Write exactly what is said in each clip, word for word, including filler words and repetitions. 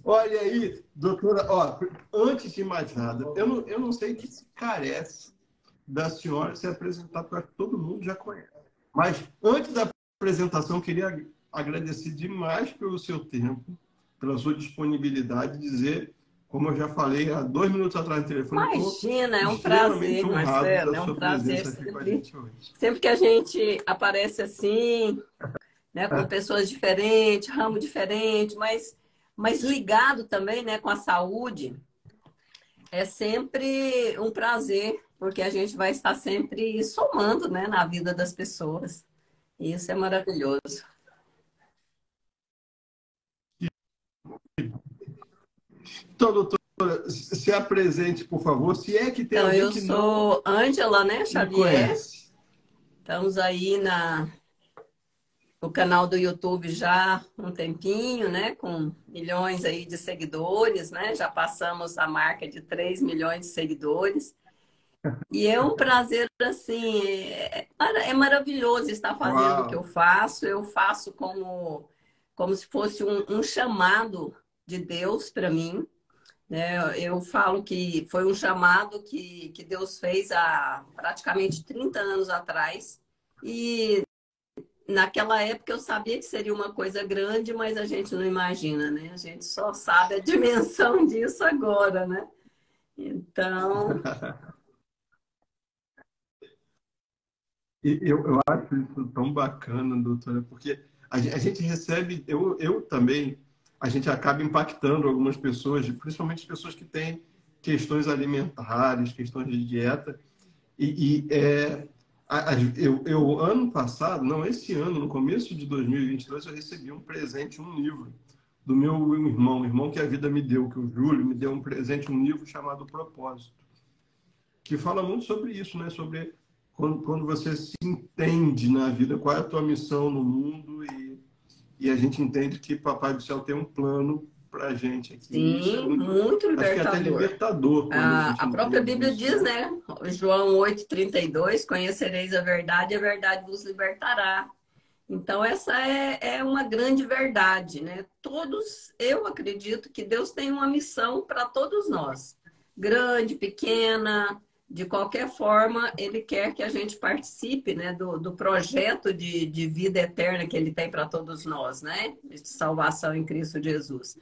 Olha aí, doutora, ó, antes de mais nada, eu não, eu não sei que se carece da senhora se apresentar, porque todo mundo já conhece. Mas antes da apresentação, eu queria agradecer demais pelo seu tempo, pela sua disponibilidade, dizer, como eu já falei há dois minutos atrás no telefone, eu estou Imagina, é um extremamente prazer, honrado Marcelo, da é um sua prazer presença aqui com a sempre, gente hoje. sempre que a gente aparece assim, né, com pessoas diferentes, ramo diferente, mas, mas ligado também, né, com a saúde, é sempre um prazer, porque a gente vai estar sempre somando, né, na vida das pessoas. E isso é maravilhoso. Então, doutora, se apresente, por favor, se é que tem Então, alguém eu que não sou Ângela, né, lhe Xavier. conhece. Estamos aí na o canal do YouTube já há um tempinho, né? Com milhões aí de seguidores, né? Já passamos a marca de três milhões de seguidores. E é um prazer, assim, é, é maravilhoso estar fazendo o que eu Uau! faço. Eu faço como, como se fosse um, um chamado de Deus para mim, né? Eu falo que foi um chamado que, que Deus fez há praticamente trinta anos atrás. E naquela época eu sabia que seria uma coisa grande, mas a gente não imagina, né? A gente só sabe a dimensão disso agora, né? Então, E eu, eu acho isso tão bacana, doutora, porque a gen- a gente recebe, eu, eu também, a gente acaba impactando algumas pessoas, principalmente as pessoas que têm questões alimentares, questões de dieta. E, e, é, a- a- eu, eu, ano passado, não, esse ano, no começo de dois mil e vinte e dois, eu recebi um presente, um livro do meu irmão, irmão que a vida me deu, que o Júlio me deu um presente, um livro chamado Propósito, que fala muito sobre isso, né? Sobre quando, quando você se entende na vida, qual é a tua missão no mundo e, e a gente entende que Papai do Céu tem um plano para a gente aqui. E isso é sim, muito, muito acho que é até libertador. libertador quando a A, gente a própria entende Bíblia isso, diz, né? né? João oito trinta e dois, conhecereis a verdade e a verdade vos libertará. Então, essa é, é uma grande verdade, né? Todos, eu acredito que Deus tem uma missão para todos nós. Grande, pequena, de qualquer forma, Ele quer que a gente participe, né, do, do projeto de, de vida eterna que Ele tem para todos nós, né? De salvação em Cristo Jesus.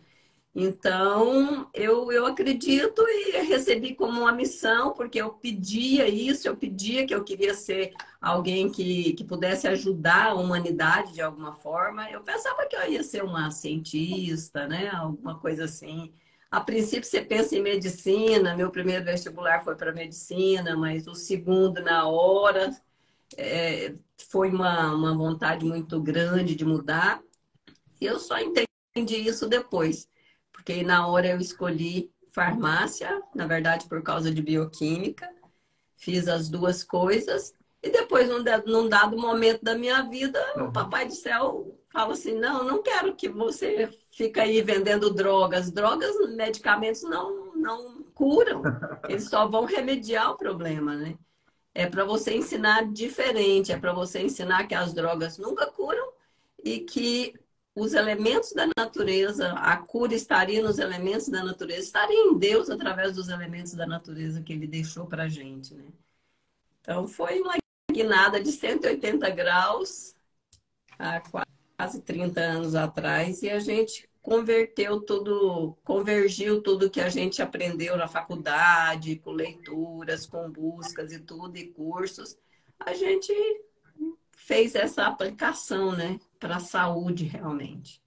Então, eu, eu acredito e recebi como uma missão, porque eu pedia isso, eu pedia que eu queria ser alguém que, que pudesse ajudar a humanidade de alguma forma. Eu pensava que eu ia ser uma cientista, né? Alguma coisa assim. A princípio, você pensa em medicina, meu primeiro vestibular foi para medicina, mas o segundo, na hora, é, foi uma, uma vontade muito grande de mudar. E eu só entendi isso depois, porque na hora eu escolhi farmácia, na verdade por causa de bioquímica, fiz as duas coisas, e depois, num da- num dado momento da minha vida, o Uhum. Papai do Céu fala assim: não, não quero que você fique aí vendendo drogas. Drogas, medicamentos não, não curam, eles só vão remediar o problema, né? É para você ensinar diferente, é para você ensinar que as drogas nunca curam e que os elementos da natureza, a cura estaria nos elementos da natureza, estaria em Deus através dos elementos da natureza que ele deixou para a gente, né? Então foi uma guinada de cento e oitenta graus há quase trinta anos atrás e a gente converteu tudo, convergiu tudo que a gente aprendeu na faculdade, com leituras, com buscas e tudo, e cursos. A gente fez essa aplicação, né, para a saúde realmente.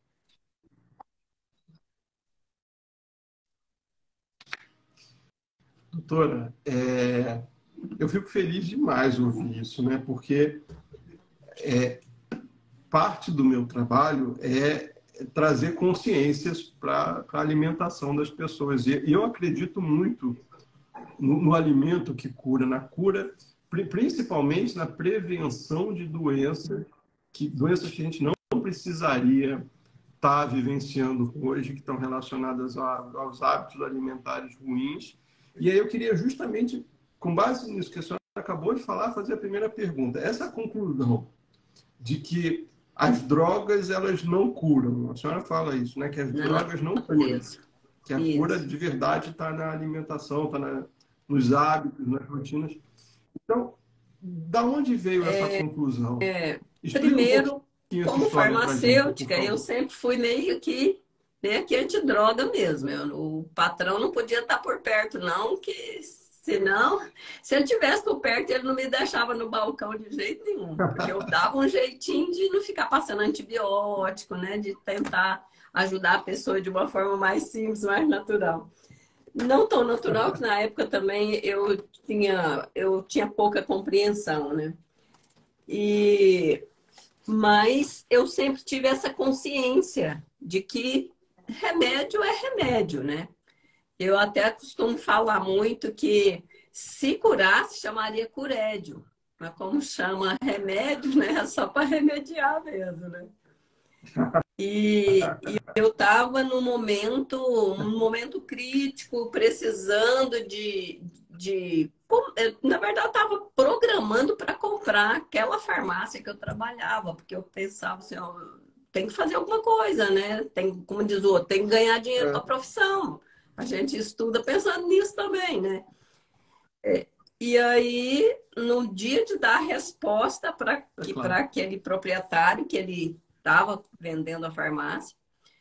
Doutora, é, eu fico feliz demais ouvir isso, né? Porque parte do meu trabalho é trazer consciências para a alimentação das pessoas. E eu acredito muito no, no alimento que cura, na cura, principalmente na prevenção de doenças, que, doenças que a gente não precisaria estar vivenciando hoje, que estão relacionadas a, aos hábitos alimentares ruins. E aí eu queria justamente, com base nisso que a senhora acabou de falar, fazer a primeira pergunta. Essa conclusão de que as drogas elas não curam. A senhora fala isso, né? Que as Na drogas não curam. natureza. que a cura Isso. de verdade está na alimentação, está na, nos hábitos, nas rotinas. Então, da onde veio essa conclusão? Explica um Primeiro, pouquinho essa como história para a gente, por farmacêutica, eu favor. sempre fui meio que, né, que antidroga mesmo. Eu- o patrão não podia estar por perto, não, que senão, se ele tivesse por perto, ele não me deixava no balcão de jeito nenhum, porque eu dava um jeitinho de não ficar passando antibiótico, né, de tentar ajudar a pessoa de uma forma mais simples, mais natural. Não tão natural, que na época também eu tinha, eu tinha pouca compreensão, né? E mas eu sempre tive essa consciência de que remédio é remédio, né? Eu até costumo falar muito que se curasse, chamaria curédio. Mas como chama remédio, né? É só para remediar mesmo, né? E, e eu estava num momento, um momento crítico, precisando de, de... Na verdade, eu estava programando para comprar aquela farmácia que eu trabalhava, porque eu pensava assim, ó, tem que fazer alguma coisa, né? Tem, como diz o outro, tem que ganhar dinheiro com a É, profissão. A gente estuda pensando nisso também, né? E aí, no dia de dar a resposta para é para claro. aquele proprietário que ele estava vendendo a farmácia,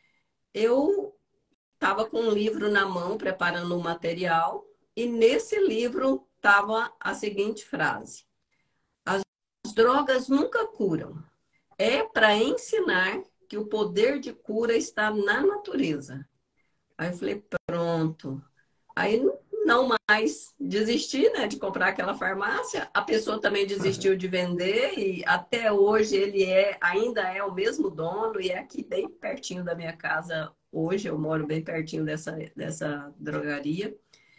eu estava com um livro na mão, preparando um material, e nesse livro estava a seguinte frase: as drogas nunca curam. É para ensinar que o poder de cura está na natureza. Aí eu falei, pronto. Aí não mais desisti, né, de comprar aquela farmácia. A pessoa também desistiu de vender e até hoje ele é, ainda é o mesmo dono e é aqui bem pertinho da minha casa. Hoje eu moro bem pertinho dessa, dessa drogaria.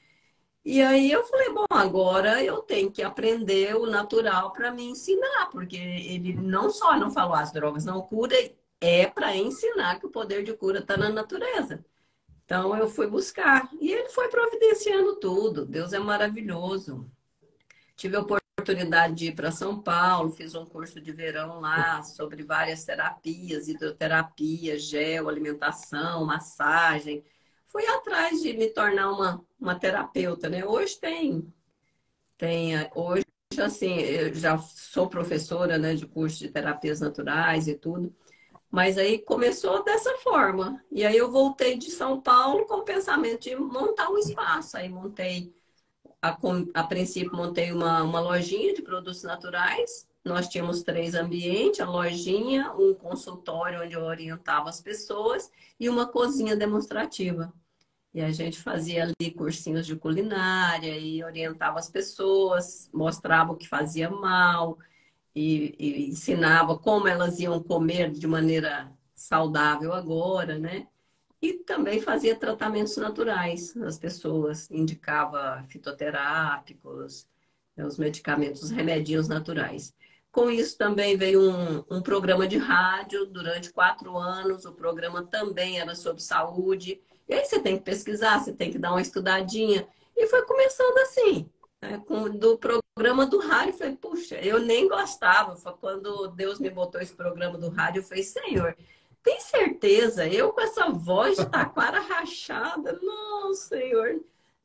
E aí eu falei, bom, agora eu tenho que aprender o natural para me ensinar, porque ele não só não falou as drogas não curam, é para ensinar que o poder de cura está na natureza. Então eu fui buscar e ele foi providenciando tudo. Deus é maravilhoso. Tive a oportunidade de ir para São Paulo, fiz um curso de verão lá sobre várias terapias, hidroterapia, gel, alimentação, massagem. Fui atrás de me tornar uma, uma terapeuta, né? Hoje tem, tem, hoje assim, eu já sou professora, né, de curso de terapias naturais e tudo. Mas aí começou dessa forma. E aí eu voltei de São Paulo com o pensamento de montar um espaço. Aí montei, a, a princípio, montei uma, uma lojinha de produtos naturais. Nós tínhamos três ambientes, a lojinha, um consultório onde eu orientava as pessoas e uma cozinha demonstrativa. E a gente fazia ali cursinhos de culinária e orientava as pessoas, mostrava o que fazia mal, e, e ensinava como elas iam comer de maneira saudável agora, né? E também fazia tratamentos naturais nas pessoas, indicava fitoterápicos, né, os medicamentos, os remedinhos naturais. Com isso também veio um, um programa de rádio durante quatro anos. O programa também era sobre saúde. E aí você tem que pesquisar, você tem que dar uma estudadinha. E foi começando assim, né? Com, do programa do rádio, eu falei, puxa, eu nem gostava. Foi quando Deus me botou esse programa do rádio, eu falei, Senhor, tem certeza? Eu com essa voz de taquara rachada? Não, Senhor.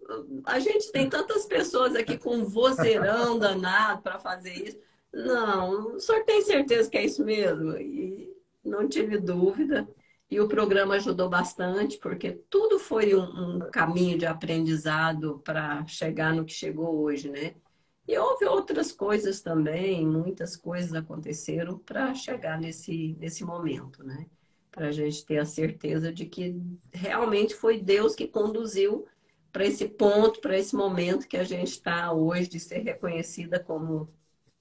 A gente tem tantas pessoas aqui com vozeirão danado para fazer isso. Não, o senhor tem certeza que é isso mesmo? E não tive dúvida. E o programa ajudou bastante, porque tudo foi um, um caminho de aprendizado para chegar no que chegou hoje, né? E houve outras coisas também, muitas coisas aconteceram para chegar nesse, nesse momento, né? Para a gente ter a certeza de que realmente foi Deus que conduziu para esse ponto, para esse momento que a gente está hoje, de ser reconhecida como,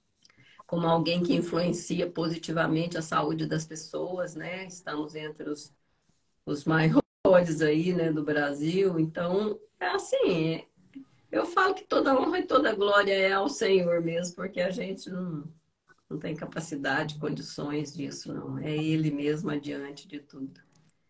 como alguém que influencia positivamente a saúde das pessoas, né? Estamos entre os, os maiores aí, né, do Brasil. Então, é assim, eu falo que toda honra e toda glória é ao Senhor mesmo, porque a gente não, não tem capacidade, condições disso, não. É Ele mesmo adiante de tudo.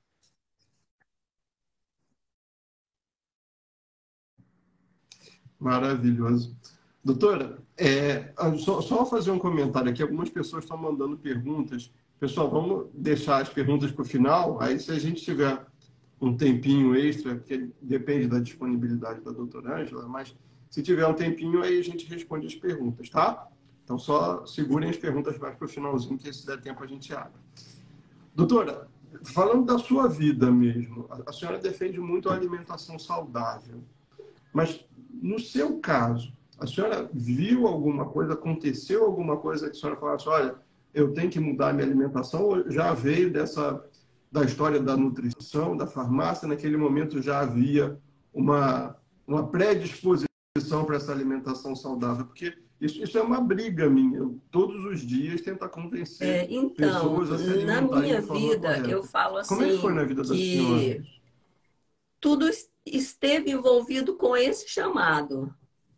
Maravilhoso. Doutora, é, só, só fazer um comentário aqui. Algumas pessoas estão mandando perguntas. Pessoal, vamos deixar as perguntas para o final. Aí, se a gente tiver um tempinho extra, porque depende da disponibilidade da doutora Ângela, mas se tiver um tempinho, aí a gente responde as perguntas, tá? Então, só segurem as perguntas mais para o finalzinho, que se der tempo a gente abre. Doutora, falando da sua vida mesmo, a senhora defende muito a alimentação saudável, mas no seu caso, a senhora viu alguma coisa, aconteceu alguma coisa que a senhora falasse, olha, eu tenho que mudar a minha alimentação, ou já veio dessa, da história da nutrição, da farmácia, naquele momento já havia uma, uma predisposição para essa alimentação saudável? Porque isso, isso é uma briga minha. Eu, todos os dias, tentar convencer É, então, pessoas a se na alimentarem minha de forma vida, eu correta. falo Como é que foi assim na vida da senhora? que tudo es- esteve envolvido com esse chamado,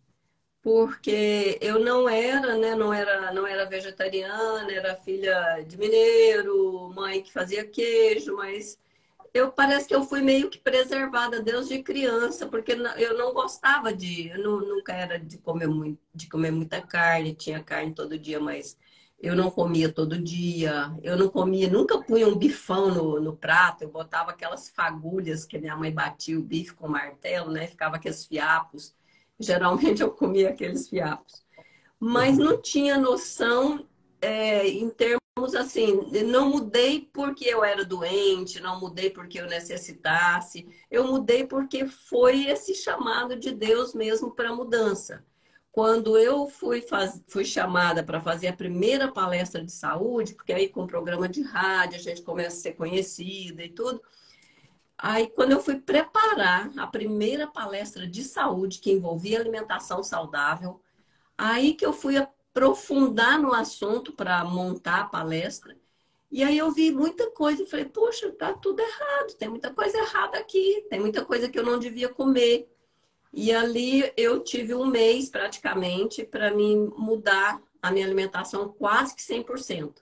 porque eu não era, né, não era, não era vegetariana, era filha de mineiro, mãe que fazia queijo, mas eu parece que eu fui meio que preservada desde criança, porque na- eu não gostava de, eu nu- nunca era de comer muito, de comer muita carne, tinha carne todo dia, mas eu não comia todo dia, eu não comia, nunca punha um bifão no, no prato, eu botava aquelas fagulhas que minha mãe batia o bife com martelo, né? Ficava aqueles fiapos. Geralmente eu comia aqueles fiapos, mas não tinha noção é, em termos assim, não mudei porque eu era doente, não mudei porque eu necessitasse, eu mudei porque foi esse chamado de Deus mesmo para mudança. Quando eu fui, faz... fui chamada para fazer a primeira palestra de saúde, porque aí com o programa de rádio a gente começa a ser conhecida e tudo. Aí, quando eu fui preparar a primeira palestra de saúde que envolvia alimentação saudável, aí que eu fui aprofundar no assunto para montar a palestra. E aí eu vi muita coisa e falei, poxa, tá tudo errado, tem muita coisa errada aqui, tem muita coisa que eu não devia comer. E ali eu tive um mês praticamente para me mudar a minha alimentação quase que cem por cento.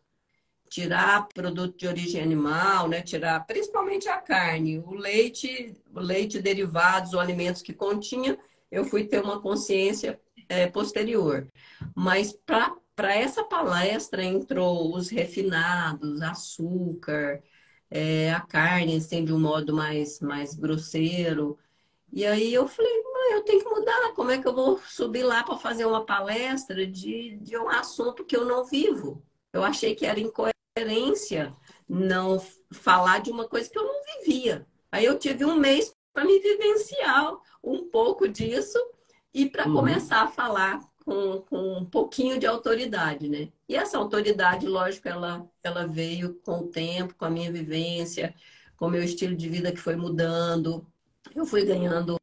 Tirar produto de origem animal, né? Tirar principalmente a carne, o leite, o leite derivados, os alimentos que continha, eu fui ter uma consciência é, posterior. Mas para para essa palestra entrou os refinados, açúcar, é, a carne, assim, de um modo mais, mais grosseiro. E aí eu falei, mãe, eu tenho que mudar. Como é que eu vou subir lá para fazer uma palestra de, de um assunto que eu não vivo? Eu achei que era incoerência não falar de uma coisa que eu não vivia. Aí eu tive um mês para me vivenciar um pouco disso e para Uhum. começar a falar com, com um pouquinho de autoridade, né? E essa autoridade, lógico, ela, ela veio com o tempo, com a minha vivência, com o meu estilo de vida que foi mudando. Eu fui ganhando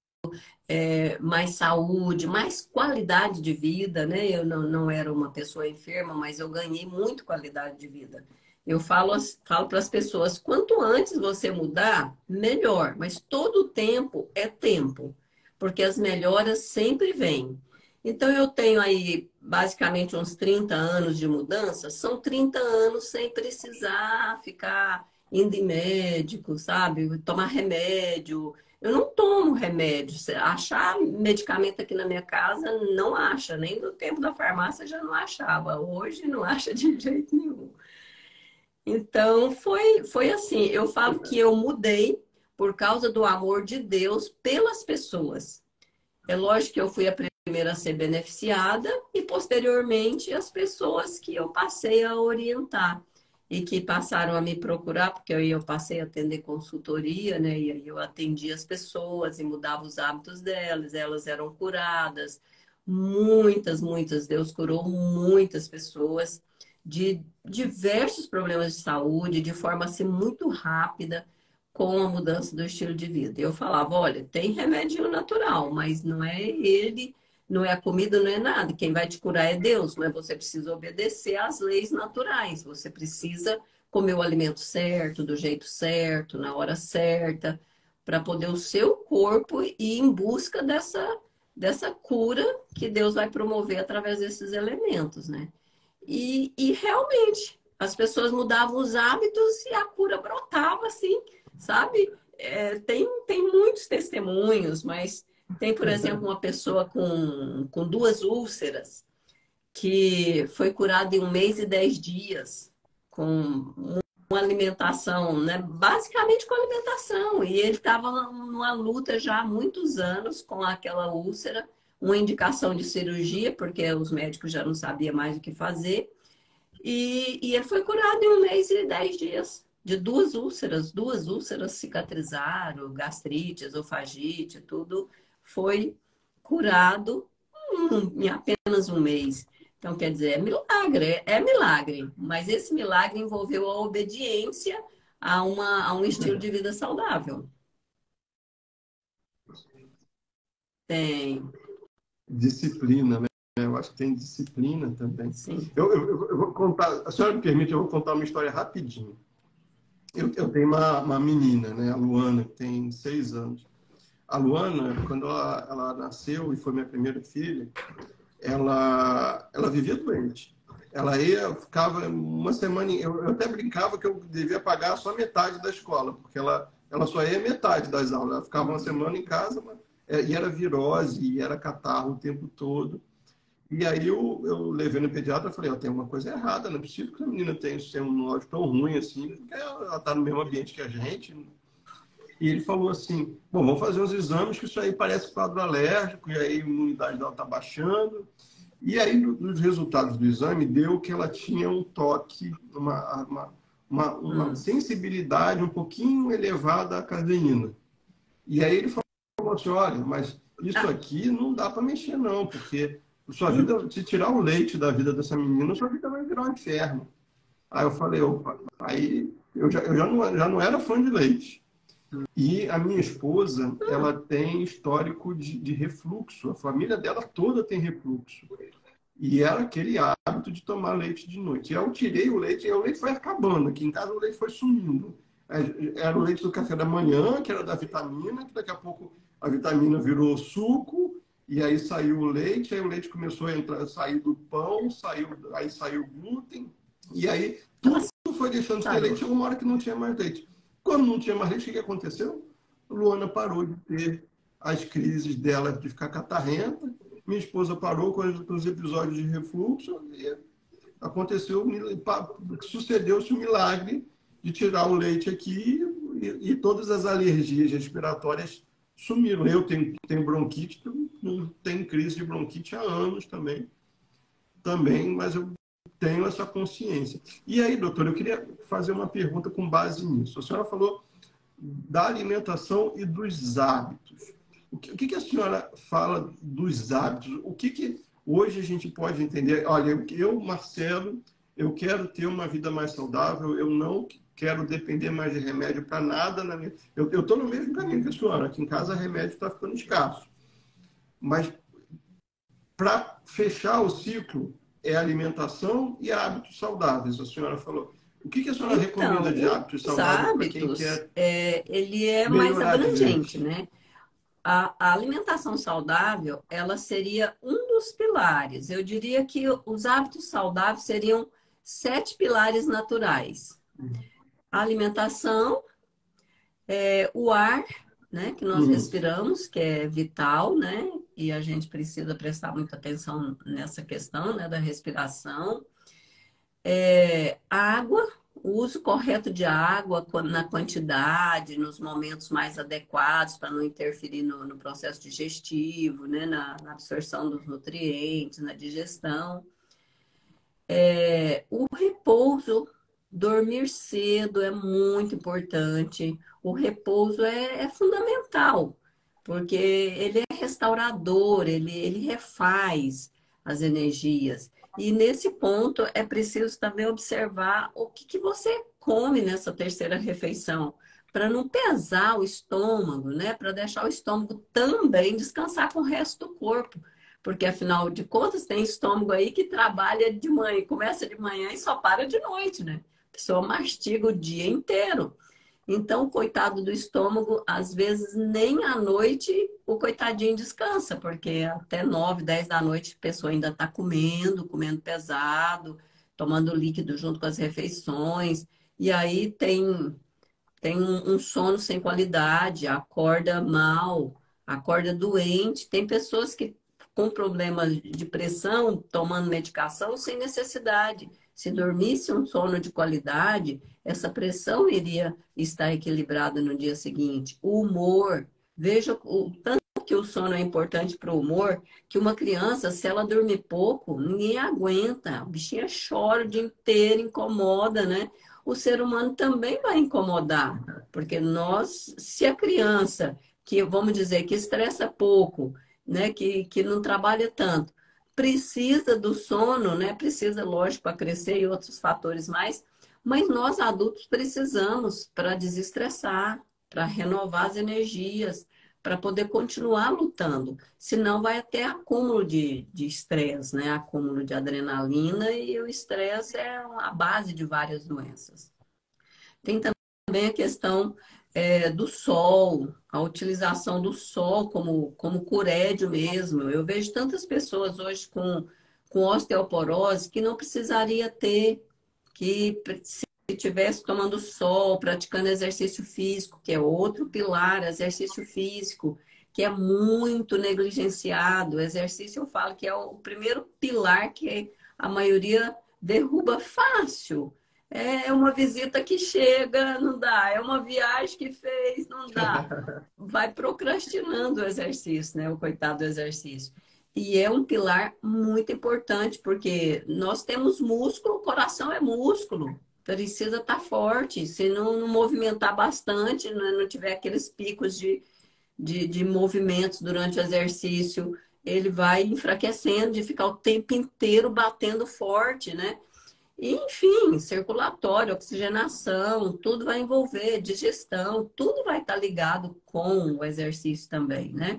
é, mais saúde, mais qualidade de vida, né? Eu não, não era uma pessoa enferma, mas eu ganhei muito qualidade de vida. Eu falo, as- falo para as pessoas, quanto antes você mudar, melhor. Mas todo tempo é tempo, porque as melhoras sempre vêm. Então eu tenho aí basicamente uns trinta anos de mudança, são trinta anos sem precisar ficar indo em médico, sabe? Tomar remédio, eu não tomo remédio. Se achar medicamento aqui na minha casa, não acha. Nem no tempo da farmácia já não achava. Hoje não acha de jeito nenhum. Então, foi, foi assim. Eu falo que eu mudei por causa do amor de Deus pelas pessoas. É lógico que eu fui a primeira a ser beneficiada e, posteriormente, as pessoas que eu passei a orientar e que passaram a me procurar, porque aí eu passei a atender consultoria, né? E aí eu atendia as pessoas e mudava os hábitos delas, elas eram curadas. Muitas, muitas, Deus curou muitas pessoas de diversos problemas de saúde, de forma assim muito rápida com a mudança do estilo de vida. Eu falava, olha, tem remédio natural, mas não é ele, não é a comida, não é nada. Quem vai te curar é Deus, mas você precisa obedecer às leis naturais. Você precisa comer o alimento certo, do jeito certo, na hora certa, para poder o seu corpo ir em busca dessa, dessa cura que Deus vai promover através desses elementos, né? E, e realmente, as pessoas mudavam os hábitos e a cura brotava, assim, sabe? É, tem, tem muitos testemunhos, mas tem, por exemplo, uma pessoa com, com duas úlceras que foi curada em um mês e dez dias, com uma alimentação, né? Basicamente com alimentação. E ele estava numa luta já há muitos anos com aquela úlcera, uma indicação de cirurgia, porque os médicos já não sabiam mais o que fazer. E, e ele foi curado em um mês e dez dias, de duas úlceras. Duas úlceras cicatrizaram, gastrite, esofagite, tudo foi curado hum, em apenas um mês. Então, quer dizer, é milagre, é, é milagre. Mas esse milagre envolveu a obediência a, uma, a um estilo de vida saudável. Tem, Disciplina, né? Eu acho que tem disciplina também. sim. Eu, eu, eu vou contar, a senhora me permite, eu vou contar uma história rapidinho. Eu, eu tenho uma, uma menina, né, a Luana, que tem seis anos. A Luana, quando ela, ela nasceu e foi minha primeira filha, ela, ela vivia doente. Ela ia, ficava uma semana. Eu, eu até brincava que eu devia pagar só metade da escola, porque ela, ela só ia metade das aulas. Ela ficava uma semana em casa, mas, é, e era virose, e era catarro o tempo todo. E aí eu, eu levei no pediatra e falei: ó, tem uma coisa errada, não é possível que a menina tenha um imunológico tão ruim assim, porque ela está no mesmo ambiente que a gente. E ele falou assim: bom, vamos fazer uns exames, que isso aí parece quadro alérgico, e aí a imunidade dela está baixando. E aí, nos resultados do exame, deu que ela tinha um toque, uma, uma, uma, uma Hum. sensibilidade um pouquinho elevada à caseína. E aí ele falou assim: olha, mas isso Ah, aqui não dá para mexer, não, porque sua vida, se tirar o leite da vida dessa menina, sua vida vai virar um inferno. Aí eu falei: opa, aí eu já, eu já, não, já não era fã de leite. E a minha esposa, ela tem histórico de, de refluxo. A família dela toda tem refluxo. E era aquele hábito de tomar leite de noite. E eu tirei o leite, e o leite foi acabando. Aqui em casa o leite foi sumindo. Era o leite do café da manhã, que era da vitamina, que daqui a pouco a vitamina virou suco, e aí saiu o leite, aí o leite começou a entrar, sair do pão, saiu, aí saiu o glúten, e aí tudo foi deixando de ter leite, chegou uma hora que não tinha mais leite. Quando não tinha mais leite, o que aconteceu? Luana parou de ter as crises dela de ficar catarrenta, minha esposa parou com os episódios de refluxo e aconteceu, sucedeu-se o milagre de tirar o leite aqui e, e todas as alergias respiratórias sumiram. Eu tenho, tenho bronquite, não tenho crise de bronquite há anos também, também, mas eu tenho essa consciência. E aí, doutor, eu queria fazer uma pergunta com base nisso. A senhora falou da alimentação e dos hábitos. O que, o que a senhora fala dos hábitos? O que, que hoje a gente pode entender? Olha, eu, eu, Marcelo, eu quero ter uma vida mais saudável, eu não quero depender mais de remédio para nada. Na minha... Eu estou no mesmo caminho que a senhora. Aqui em casa, remédio está ficando escasso. Mas para fechar o ciclo, é alimentação e hábitos saudáveis, a senhora falou. O que, que a senhora recomenda de então, hábitos os saudáveis para quem hábitos, quer é, ele é mais melhorar de abrangente, vez? né? A, a alimentação saudável, ela seria um dos pilares. Eu diria que os hábitos saudáveis seriam sete pilares naturais. A alimentação, é, o ar, né, que nós Uhum. respiramos, que é vital, né? E a gente precisa prestar muita atenção nessa questão, né, da respiração. É, água, o uso correto de água na quantidade, nos momentos mais adequados para não interferir no, no processo digestivo, né, na, na absorção dos nutrientes, na digestão. É, o repouso, dormir cedo é muito importante. O repouso é, é fundamental, porque ele é restaurador, ele, ele refaz as energias. E nesse ponto é preciso também observar o que, que você come nessa terceira refeição, para não pesar o estômago, né? Para deixar o estômago também descansar com o resto do corpo. Porque, afinal de contas, tem estômago aí que trabalha de manhã, começa de manhã e só para de noite, né? A pessoa mastiga o dia inteiro. Então, coitado do estômago, às vezes nem à noite o coitadinho descansa, porque até nove, dez da noite a pessoa ainda está comendo, comendo pesado, tomando líquido junto com as refeições. E aí tem, tem um, um sono sem qualidade, acorda mal, acorda doente. Tem pessoas que com problema de pressão, tomando medicação sem necessidade. Se dormisse um sono de qualidade, essa pressão iria estar equilibrada no dia seguinte. O humor, veja o tanto que o sono é importante para o humor, que uma criança, se ela dormir pouco, ninguém aguenta. A bichinha chora o dia inteiro, incomoda, né? O ser humano também vai incomodar, porque nós, se a criança, que vamos dizer, que estressa pouco, né, que, que não trabalha tanto, precisa do sono, né? Precisa, lógico, para crescer e outros fatores mais, mas nós adultos precisamos para desestressar, para renovar as energias, para poder continuar lutando. Senão vai até acúmulo de de estresse, né? Acúmulo de adrenalina e o estresse é a base de várias doenças. Tem também a questão é, do sol, a utilização do sol como, como curédio mesmo. Eu vejo tantas pessoas hoje com, com osteoporose que não precisaria ter, que se estivesse tomando sol, praticando exercício físico, que é outro pilar, exercício físico, que é muito negligenciado. O exercício, eu falo que é o primeiro pilar que a maioria derruba fácil. É uma visita que chega, não dá. É uma viagem que fez, não dá. Vai procrastinando o exercício, né? O coitado do exercício. E é um pilar muito importante, porque nós temos músculo, o coração é músculo. Precisa estar forte. Se não, não movimentar bastante, não, não tiver aqueles picos de, de, de movimentos durante o exercício, ele vai enfraquecendo de ficar o tempo inteiro batendo forte, né? E, enfim, circulatório, oxigenação, tudo vai envolver, digestão, tudo vai estar ligado com o exercício também, né?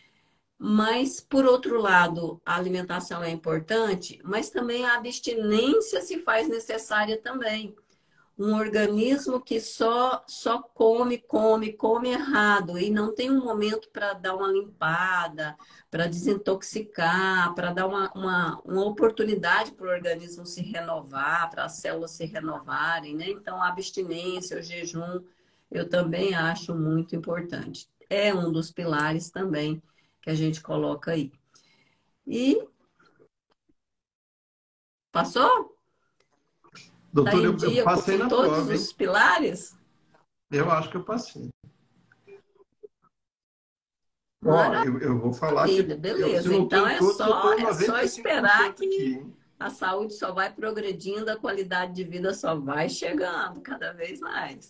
Mas, por outro lado, a alimentação é importante, mas também a abstinência se faz necessária também. Um organismo que só, só come, come, come errado e não tem um momento para dar uma limpada, para desintoxicar, para dar uma, uma, uma oportunidade para o organismo se renovar, para as células se renovarem, né? Então, a abstinência, o jejum, eu também acho muito importante. É um dos pilares também que a gente coloca aí. E passou? Está Doutor, em eu, eu dia passei com na todos prova, hein? os pilares? Eu acho que eu passei. Ó, Maravilha. eu, eu vou falar que Maravilha, eu, se beleza. não estou Então em é todos, eu só estou em é só noventa e cinco por esperar cento que aqui, hein? a saúde só vai progredindo, a qualidade de vida só vai chegando cada vez mais.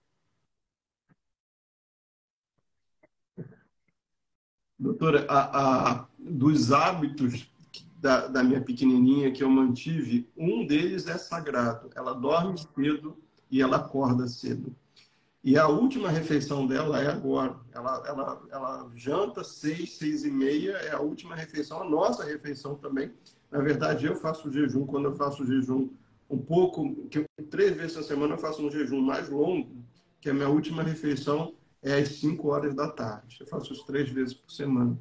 Doutora, a, a- dos hábitos da, da minha pequenininha que eu mantive, um deles é sagrado. Ela dorme cedo e ela acorda cedo. E a última refeição dela é agora. Ela, ela, ela janta seis, seis e meia, é a última refeição, a nossa refeição também. Na verdade, eu faço jejum, quando eu faço jejum um pouco, que três vezes na semana eu faço um jejum mais longo, que a minha última refeição é às cinco horas da tarde. Eu faço isso três vezes por semana.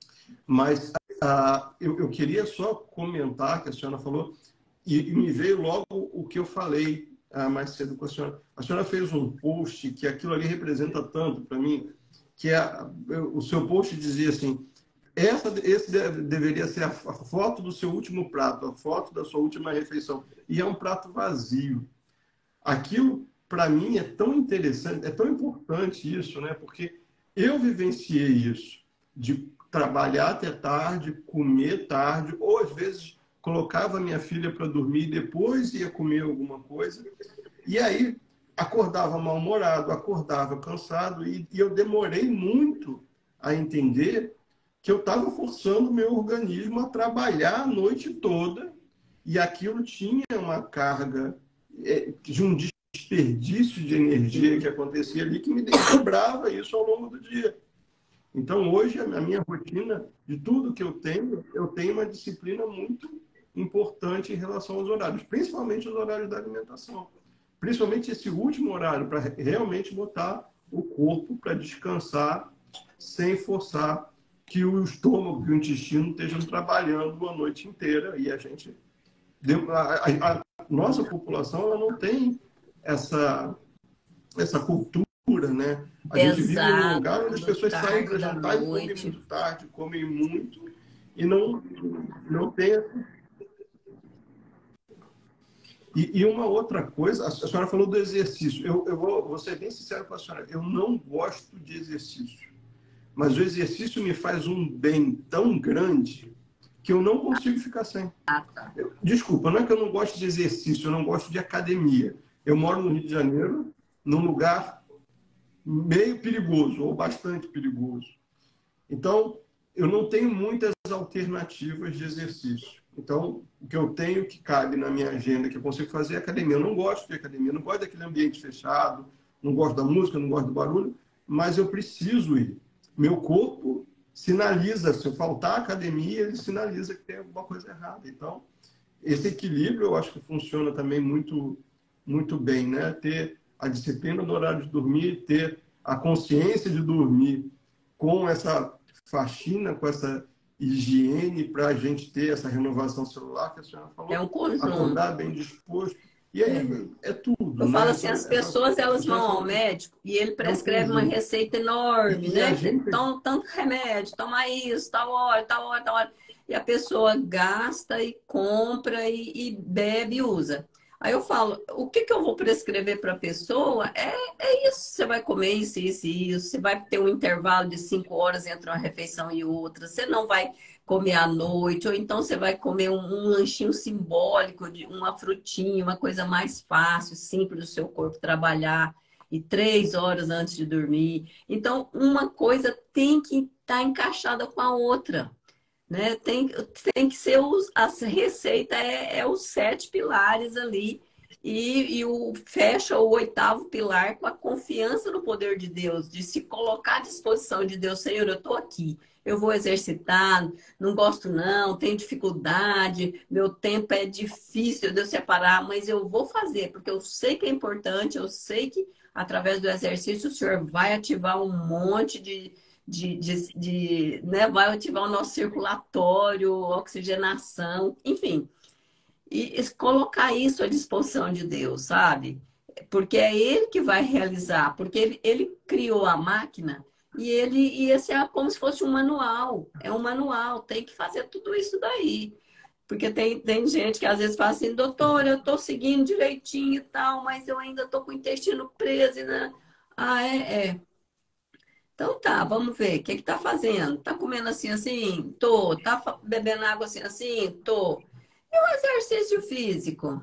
Mas ah, eu, eu queria só comentar que a senhora falou, e, e me veio logo o que eu falei ah, mais cedo com a senhora. A senhora fez um post que aquilo ali representa tanto para mim, que é, o seu post dizia assim, essa, esse deve, deveria ser a, a foto do seu último prato, a foto da sua última refeição. E é um prato vazio. Aquilo, para mim, é tão interessante, é tão importante isso, né? Porque eu vivenciei isso, de trabalhar até tarde, comer tarde, ou às vezes colocava minha filha para dormir e depois ia comer alguma coisa. E aí acordava mal-humorado, acordava cansado, e, e eu demorei muito a entender que eu estava forçando o meu organismo a trabalhar a noite toda, e aquilo tinha uma carga é, de um desperdício de energia que Sim. acontecia ali, que me cobrava isso ao longo do dia. Então, hoje, a minha rotina, de tudo que eu tenho, eu tenho uma disciplina muito importante em relação aos horários, principalmente os horários da alimentação. Principalmente esse último horário, para realmente botar o corpo para descansar, sem forçar que o estômago e o intestino estejam trabalhando a noite inteira. E a gente. A, a, a nossa população ela não tem essa, essa cultura, né? A gente vive num Exato, lugar onde as pessoas saem tarde para da jantar e comem noite. muito tarde, comem muito e não, não tem. E, e uma outra coisa, a senhora falou do exercício. Eu, eu vou, vou ser bem sincero com a senhora, eu não gosto de exercício. Mas o exercício me faz um bem tão grande que eu não consigo ficar sem. Ah, tá. Eu, desculpa, não é que eu não gosto de exercício, eu não gosto de academia. Eu moro no Rio de Janeiro, num lugar meio perigoso, ou bastante perigoso. Então, eu não tenho muitas alternativas de exercício. Então, o que eu tenho que cabe na minha agenda, que eu consigo fazer, é academia. Eu não gosto de academia, não gosto daquele ambiente fechado, não gosto da música, não gosto do barulho, mas eu preciso ir. Meu corpo sinaliza, se eu faltar à academia, ele sinaliza que tem alguma coisa errada. Então, esse equilíbrio eu acho que funciona também muito, muito bem, né? Ter a disciplina do horário de dormir, ter a consciência de dormir com essa faxina, com essa higiene para a gente ter essa renovação celular que a senhora falou. É um conjunto. Acordar bem disposto. E aí é, é tudo. Eu né? falo assim, essa, as pessoas essa, elas vão ao essa, médico e ele prescreve uma receita enorme, e, né? E a gente... Toma tanto remédio, toma isso, tal hora, tal hora, tal hora. E a pessoa gasta e compra e, e bebe e usa. Aí eu falo, o que, que eu vou prescrever para a pessoa é, é isso. Você vai comer isso, isso e isso. Você vai ter um intervalo de cinco horas entre uma refeição e outra. Você não vai comer à noite. Ou então você vai comer um, um lanchinho simbólico, de uma frutinha, uma coisa mais fácil, simples do seu corpo trabalhar. E três horas antes de dormir. Então, uma coisa tem que estar encaixada com a outra. Né? Tem, tem que ser os, a receita é, é os sete pilares ali e, e o fecha o oitavo pilar com a confiança no poder de Deus, de se colocar à disposição de Deus. Senhor, eu estou aqui, eu vou exercitar, não gosto não, tenho dificuldade, meu tempo é difícil de eu separar, mas eu vou fazer, porque eu sei que é importante, eu sei que através do exercício o Senhor vai ativar um monte de De, de, de, né, vai ativar o nosso circulatório, oxigenação, enfim. E, e colocar isso à disposição de Deus, sabe? Porque é Ele que vai realizar, porque Ele, ele criou a máquina e ele e esse é como se fosse um manual. É um manual, tem que fazer tudo isso daí. Porque tem, tem gente que às vezes fala assim, doutor, eu estou seguindo direitinho e tal, mas eu ainda estou com o intestino preso, né? Ah, é, é. Então tá, vamos ver. O que que tá fazendo? Tá comendo assim, assim? Tô. Tá fa- bebendo água assim, assim? Tô. E o exercício físico?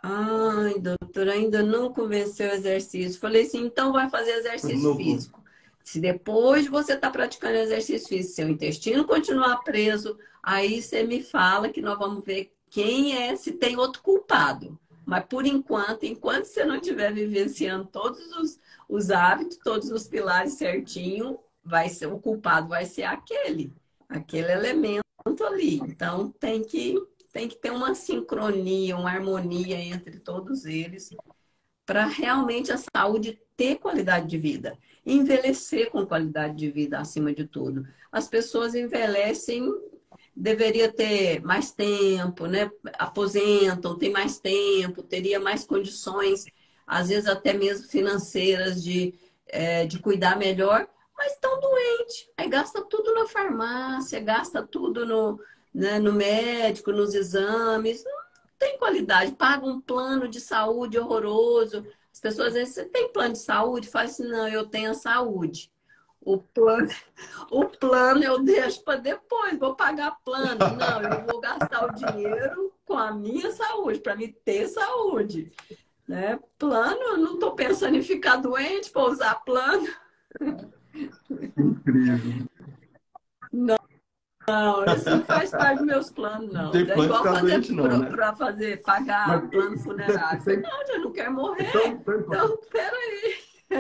Ai, doutora, ainda não comecei o exercício. Falei assim, então vai fazer exercício Não vou. físico. Se depois você tá praticando exercício físico, seu intestino continuar preso, aí você me fala que nós vamos ver quem é, se tem outro culpado. Mas por enquanto, enquanto você não estiver vivenciando todos os os hábitos, todos os pilares certinho, vai ser o culpado vai ser aquele, aquele elemento ali. Então tem que tem que ter uma sincronia, uma harmonia entre todos eles para realmente a saúde ter qualidade de vida, envelhecer com qualidade de vida acima de tudo. As pessoas envelhecem deveria ter mais tempo, né? Aposentam, tem mais tempo, teria mais condições, às vezes até mesmo financeiras, de, é, de cuidar melhor, mas estão doentes. Aí gasta tudo na farmácia, gasta tudo no, né, no médico, nos exames. Não tem qualidade. Paga um plano de saúde horroroso. As pessoas dizem, você tem plano de saúde? Fala assim, não, eu tenho a saúde. O plano, o plano eu deixo para depois, vou pagar plano. Não, eu vou gastar o dinheiro com a minha saúde, para me ter saúde. Né? Plano, eu não estou pensando em ficar doente para usar plano. Incrível. Não, isso não faz parte dos meus planos, não. Não tem É plano de igual ficar fazer doente, não, né? para fazer, pagar Mas, plano funerário. isso é- Não, eu não quero morrer. Então, então, Então, peraí.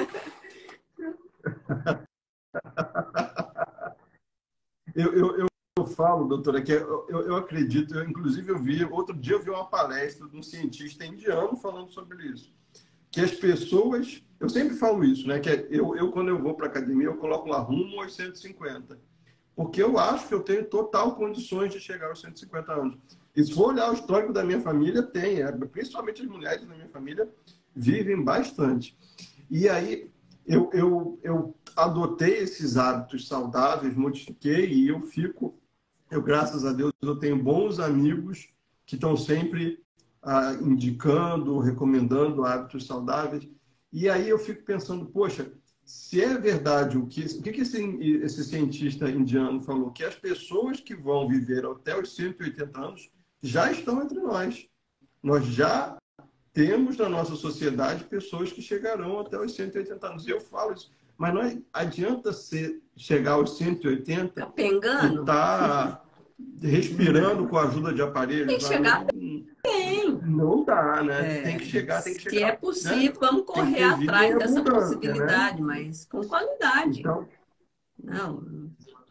eu, eu, eu, eu falo, doutora, que eu, eu, eu acredito, eu, inclusive eu vi, outro dia eu vi uma palestra de um cientista indiano falando sobre isso. Que as pessoas, eu sempre falo isso, né? Que eu, eu quando eu vou para academia, eu coloco lá rumo aos cento e cinquenta. Porque eu acho que eu tenho total condições de chegar aos cento e cinquenta anos. E se for olhar o histórico da minha família, tem. É, principalmente as mulheres da minha família vivem bastante. E aí eu, eu, eu adotei esses hábitos saudáveis, modifiquei e eu fico, eu graças a Deus, eu tenho bons amigos que estão sempre ah, indicando, recomendando hábitos saudáveis. E aí eu fico pensando, poxa, se é verdade o que, o que esse, esse cientista indiano falou, que as pessoas que vão viver até os cento e oitenta anos já estão entre nós. Nós já temos na nossa sociedade pessoas que chegarão até os cento e oitenta anos. E eu falo isso, mas não adianta ser, chegar aos cento e oitenta Tá e pengando? estar tá respirando com a ajuda de Tem aparelhos. que Lá. chegar Não, bem. não dá, né? Tem É, que chegar, tem que se é chegar, né? possível, vamos Tem que correr ter vida em atrás dessa abundância, né? possibilidade, mas com qualidade. Então, Não,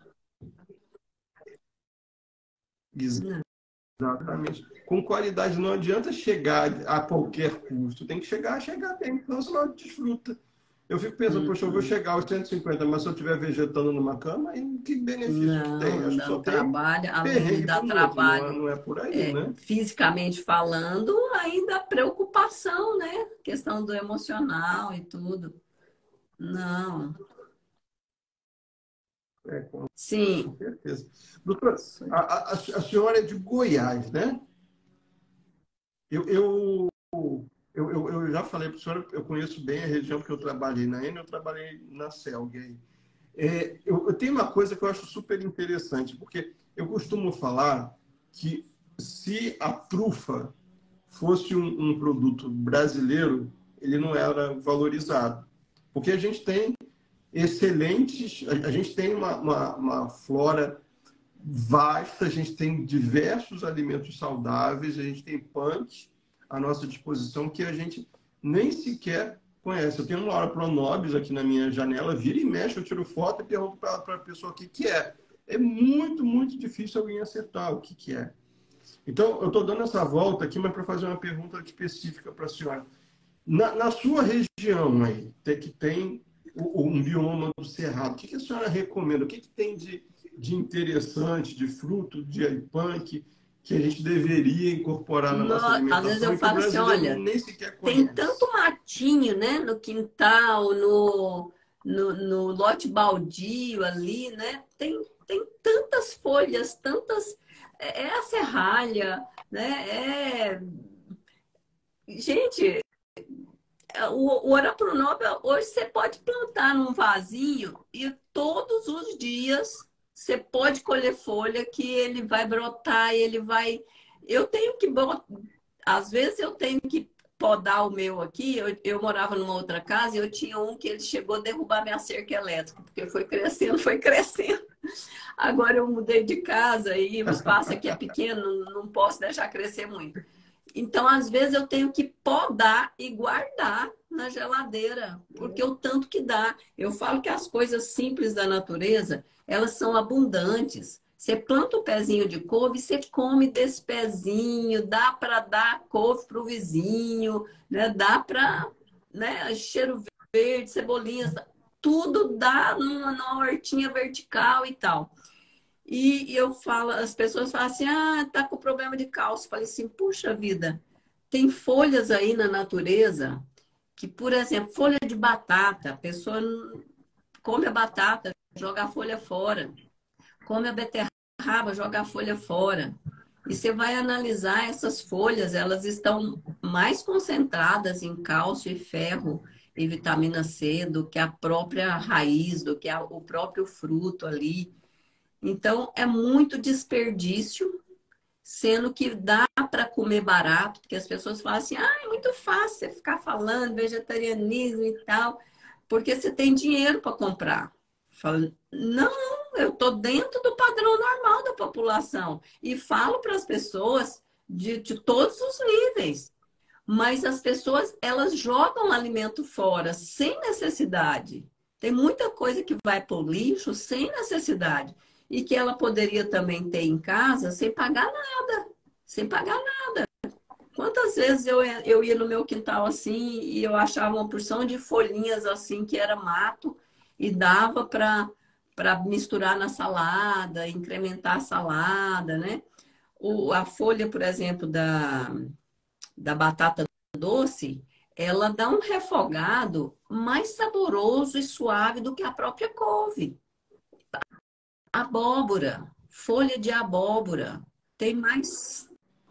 não. exatamente. Com qualidade, não adianta chegar a qualquer custo. Tem que chegar, chegar bem, senão você não desfruta. Eu fico pensando, poxa, eu vou Uhum. chegar aos cento e cinquenta, mas se eu estiver vegetando numa cama, aí que benefício que tem? Não, Acho que dá só tem trabalho, além de perrengue dar para os outros, não é, trabalho não é por aí, é, né? fisicamente falando, ainda preocupação, né? Questão do emocional e tudo. Não, É, com sim. certeza. Doutora, a, a, a senhora é de Goiás, né? Eu, eu, eu, eu, eu já falei para a senhora, eu conheço bem a região, porque eu trabalhei na Enel, eu trabalhei na Celg aí. É, eu, eu tenho uma coisa que eu acho super interessante, porque eu costumo falar que se a trufa fosse um, um produto brasileiro, ele não era valorizado. Porque a gente tem excelentes, a, a gente tem uma, uma, uma flora vasta, a gente tem diversos alimentos saudáveis, a gente tem punks à nossa disposição que a gente nem sequer conhece. Eu tenho uma hora Pronobis aqui na minha janela, vira e mexe, eu tiro foto e pergunto para a pessoa o que, que é. É muito, muito difícil alguém acertar o que, que é. Então, eu estou dando essa volta aqui, mas para fazer uma pergunta específica para a senhora. Na, na sua região aí, que tem o, um bioma do Cerrado, o que, que a senhora recomenda? O que, que tem de, de interessante, de fruto, de punk, que a gente deveria incorporar na No- nossa Às vezes alimentação eu e que o falo assim, brasileiro olha, nem sequer tem tanto conhece? matinho, né, no quintal, no, no, no lote baldio ali, né? Tem, tem tantas folhas, tantas. É é a serralha, né? É... Gente, o, o Arapronobis, hoje você pode plantar num vasinho e todos os dias você pode colher folha que ele vai brotar, ele vai. Eu tenho que botar. Às vezes eu tenho que podar o meu aqui. Eu, eu morava numa outra casa e eu tinha um que ele chegou a derrubar minha cerca elétrica, porque foi crescendo, foi crescendo. Agora eu mudei de casa e o espaço aqui é pequeno, não posso deixar crescer muito. Então, às vezes, eu tenho que podar e guardar na geladeira, porque o tanto que dá. Eu falo que as coisas simples da natureza, elas são abundantes. Você planta um pezinho de couve, você come desse pezinho, dá para dar couve para o vizinho, né? Dá para, né? Cheiro verde, cebolinhas, tudo dá numa, numa hortinha vertical e tal. E eu falo, as pessoas falam assim, ah, tá com problema de cálcio. Eu falei assim, puxa vida, tem folhas aí na natureza que, por exemplo, folha de batata, a pessoa não- come a batata, joga a folha fora. Come a beterraba, joga a folha fora. E você vai analisar essas folhas, elas estão mais concentradas em cálcio e ferro e vitamina C do que a própria raiz, do que a- o próprio fruto ali. Então, é muito desperdício, sendo que dá para comer barato, porque as pessoas falam assim: ah, é muito fácil você ficar falando vegetarianismo e tal, porque você tem dinheiro para comprar. Falo, não, eu estou dentro do padrão normal da população e falo para as pessoas de, de todos os níveis. Mas as pessoas, elas jogam alimento fora sem necessidade. Tem muita coisa que vai para o lixo sem necessidade e que ela poderia também ter em casa sem pagar nada, sem pagar nada. Quantas vezes eu, eu ia no meu quintal assim e eu achava uma porção de folhinhas assim que era mato e dava para para misturar na salada, incrementar a salada, né? O, a folha, por exemplo, da, da batata doce, ela dá um refogado mais saboroso e suave do que a própria couve. Abóbora, folha de abóbora, tem mais.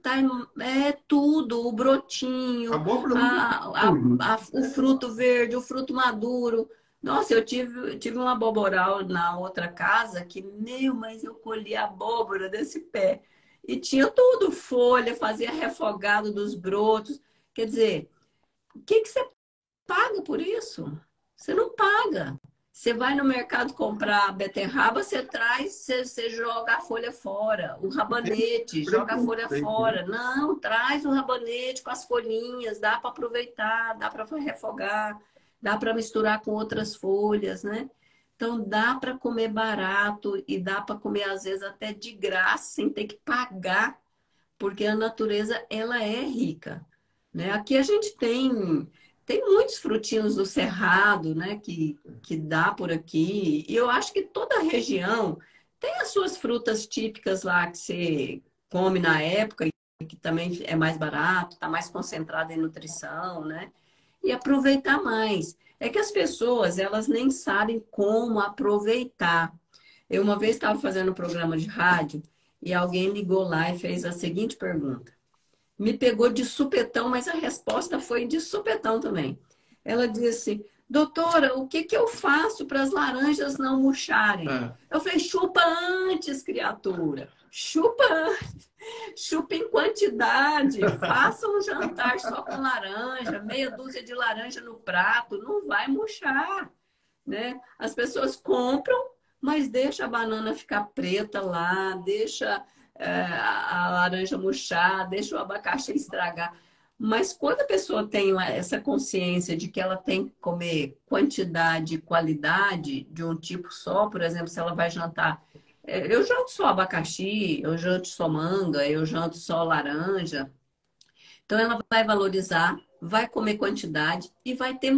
Tá, é tudo, o brotinho, Abóbora é muito a, a, tudo. a- o fruto verde, o fruto maduro. Nossa, eu tive, tive uma aboboral na outra casa que, meu, mas eu colhi a abóbora desse pé. E tinha tudo, folha, fazia refogado dos brotos. Quer dizer, o que que você paga por isso? Você não paga. Você vai no mercado comprar beterraba, você traz, você, você joga a folha fora. O Tem rabanete, joga a folha preconceito, né? fora. Não, traz o rabanete com as folhinhas, dá para aproveitar, dá para refogar, dá para misturar com outras folhas, né? Então dá para comer barato e dá para comer às vezes até de graça, sem ter que pagar, porque a natureza ela é rica, né? Aqui a gente tem tem muitos frutinhos do cerrado, né, que que dá por aqui. E eu acho que toda região tem as suas frutas típicas lá que você come na época e que também é mais barato, está mais concentrado em nutrição, né? E aproveitar mais. É que as pessoas, elas nem sabem como aproveitar. Eu uma vez estava fazendo um programa de rádio e alguém ligou lá e fez a seguinte pergunta. Me pegou de supetão, mas a resposta foi de supetão também. Ela disse, doutora, o que que eu faço para as laranjas não murcharem? É. Eu falei, chupa antes, criatura. Chupa antes. Chupa em quantidade. Faça um jantar só com laranja, meia dúzia de laranja no prato. Não vai murchar, né? As pessoas compram, mas deixa a banana ficar preta lá, deixa é, a laranja murchar, deixa o abacaxi estragar. Mas quando a pessoa tem essa consciência de que ela tem que comer quantidade e qualidade de um tipo só, por exemplo, se ela vai jantar, é, eu janto só abacaxi, eu janto só manga, eu janto só laranja. Então ela vai valorizar, vai comer quantidade e vai ter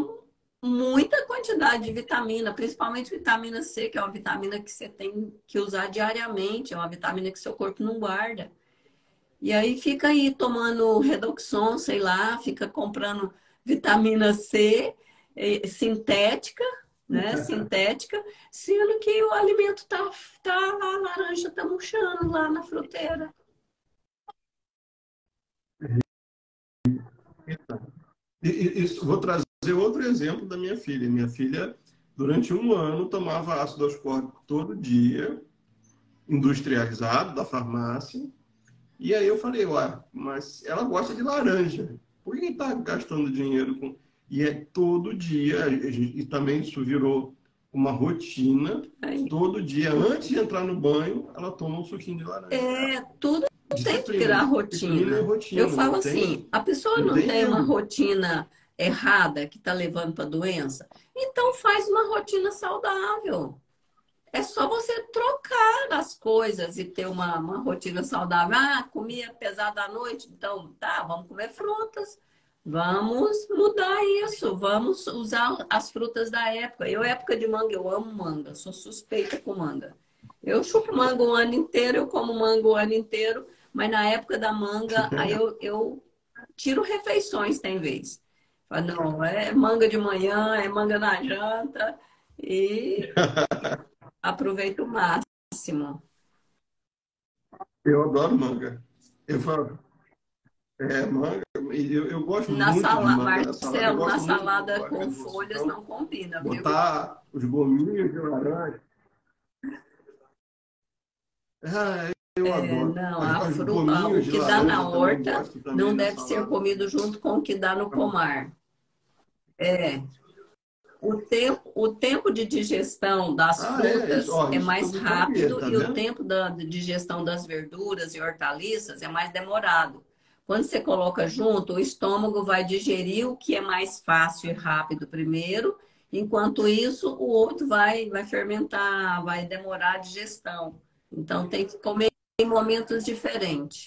muita quantidade de vitamina, principalmente vitamina C, que é uma vitamina que você tem que usar diariamente, é uma vitamina que seu corpo não guarda. E aí fica aí tomando Redoxon, sei lá, fica comprando vitamina C eh, sintética, né? Sintética, sendo que o alimento tá, tá lá, a laranja tá murchando lá na fruteira. E, e- isso, vou trazer outro exemplo da minha filha. Minha filha, durante um ano, tomava ácido ascórbico todo dia, industrializado da farmácia. E aí eu falei, ué, mas ela gosta de laranja. Por que está gastando dinheiro com. E é todo dia, e também isso virou uma rotina. Aí, Todo dia, antes de entrar no banho, ela toma um suquinho de laranja. é, tudo tem que Disciplina. virar Disciplina e rotina. Eu rotina. falo Não tem, assim, a pessoa não não tem tem uma erro. rotina errada que está levando para doença, então faz uma rotina saudável. É só você trocar as coisas e ter uma, uma rotina saudável. Ah, comia pesado à noite, então tá, vamos comer frutas. Vamos mudar isso, vamos usar as frutas da época. Eu, época de manga, eu amo manga, sou suspeita com manga. Eu chupo manga o ano inteiro, eu como manga o ano inteiro, mas na época da manga, aí eu, eu tiro refeições, tem vez. Falo, não, é manga de manhã, é manga na janta, e aproveito o máximo. Eu adoro manga. Eu falo, é, manga, e eu, eu gosto Na muito de salada, manga na salada. Eu Marcelo, na gosto muito do salada com agridoce. folhas Então, não combina, viu? botar os gominhos de laranja. Ah, eu É, adoro. não, As, a as fru... ah, gominhos o de que dá laranja na eu também horta gosto também não na deve ser salada. comido junto com o que dá no pomar. É, o tempo, o tempo de digestão das Ah, é, isso, frutas ó, é isso eu mais não sabia, rápido tá e o vendo? tempo da digestão das verduras e hortaliças é mais demorado. Quando você coloca junto, o estômago vai digerir o que é mais fácil e rápido primeiro, enquanto isso, o outro vai, vai fermentar, vai demorar a digestão. Então, tem que comer em momentos diferentes.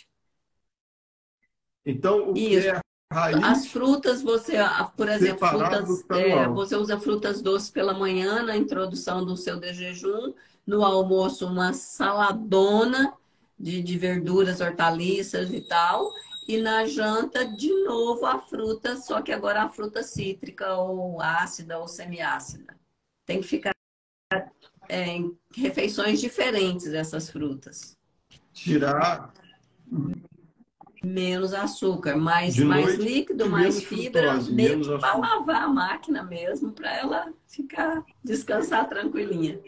Então, o que Isso. é As raiz frutas, você, ah, por exemplo, separado do frutas, é, estadual. você usa frutas doces pela manhã na introdução do seu de jejum, no almoço uma saladona de, de verduras, hortaliças e tal, e na janta de novo a fruta, só que agora a fruta cítrica ou ácida ou semiácida. Tem que ficar é, em refeições diferentes essas frutas. Tirar Menos açúcar, mais, De mais noite, líquido, mais menos fibra, frutose, meio menos que para açúcar. lavar a máquina mesmo, para ela ficar, descansar tranquilinha.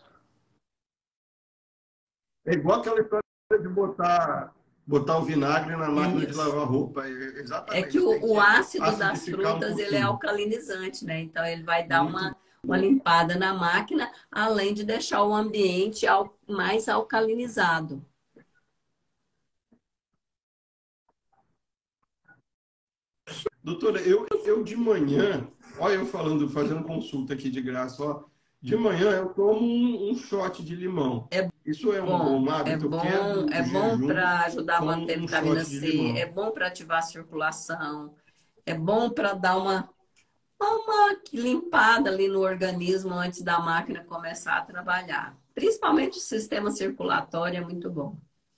É igual aquela história de botar, botar o vinagre na máquina de Isso. lavar roupa. É, É que exatamente, o, tem o que ácido das acidificar um frutas, ele é pouquinho. alcalinizante, né? Então, ele vai dar Muito uma, uma bom. limpada na máquina, além de deixar o ambiente al- mais alcalinizado. Doutora, eu, eu de manhã, olha eu falando, fazendo consulta aqui de graça, ó, de manhã eu tomo um, um shot de limão. É Isso é um bom, bom é hábito? Eu bom, quebro é o bom jejum para ajudar a com manter um vitamina shot de C, é limão. bom para ativar a circulação, é bom para dar uma, uma limpada ali no organismo antes da máquina começar a trabalhar. Principalmente o sistema circulatório é muito bom.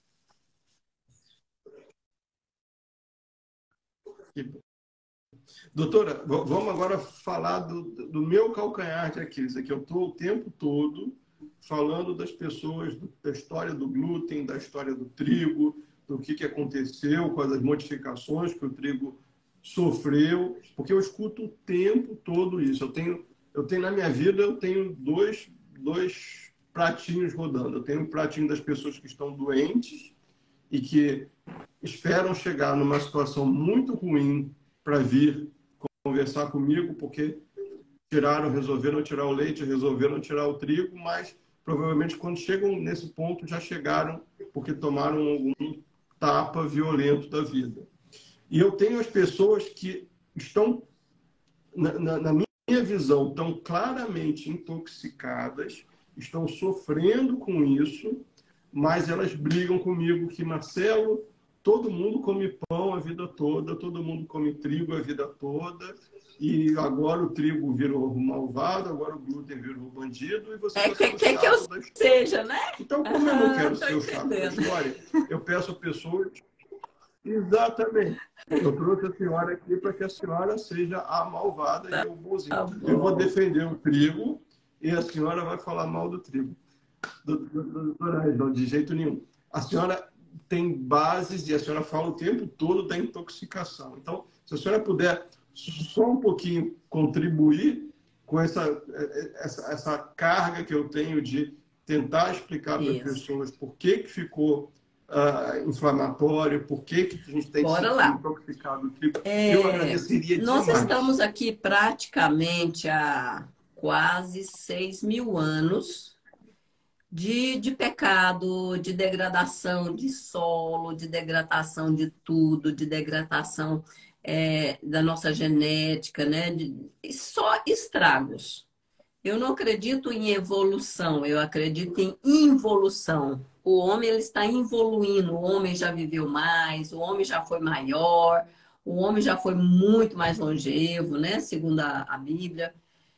Doutora, v- vamos agora falar do, do meu calcanhar de Aquiles. Aqui eu estou o tempo todo falando das pessoas, do- da história do glúten, da história do trigo, do que, que aconteceu com as modificações que o trigo sofreu, porque eu escuto o tempo todo isso. Eu tenho, eu tenho na minha vida, eu tenho dois, dois pratinhos rodando. Eu tenho um pratinho das pessoas que estão doentes e que esperam chegar numa situação muito ruim para vir conversar comigo, porque tiraram, resolveram tirar o leite, resolveram tirar o trigo, mas provavelmente quando chegam nesse ponto já chegaram porque tomaram algum tapa violento da vida. E eu tenho as pessoas que estão, na, na, na minha visão, estão claramente intoxicadas, estão sofrendo com isso, mas elas brigam comigo que, Marcelo, todo mundo come pão a vida toda, todo mundo come trigo a vida toda, e agora o trigo virou malvado, agora o glúten virou bandido, e você É está que sendo quer que eu chato da história. seja, né? Então, como eu não Aham, quero tô ser o chato da entendendo. história, eu peço a pessoas. Exatamente. Eu trouxe a senhora aqui para que a senhora seja a malvada e eu bonzinho. Tá Eu vou bom. defender o trigo e a senhora vai falar mal do trigo. Doutora Reginaldo, de jeito nenhum. A senhora tem bases e a senhora fala o tempo todo da intoxicação. Então, se a senhora puder só um pouquinho contribuir com essa, essa, essa carga que eu tenho de tentar explicar para as Isso. pessoas por que, que ficou uh, inflamatório, por que, que a gente tem Bora se lá. intoxicado do trigo, eu É, agradeceria nós demais. estamos aqui praticamente há quase seis mil anos de, de pecado, de degradação de solo, de degradação de tudo, de degradação é, da nossa genética, né? De, só estragos. Eu não acredito em evolução, eu acredito em involução. O homem ele está evoluindo, o homem já viveu mais, o homem já foi maior, o homem já foi muito mais longevo, né? Segundo a, a Bíblia.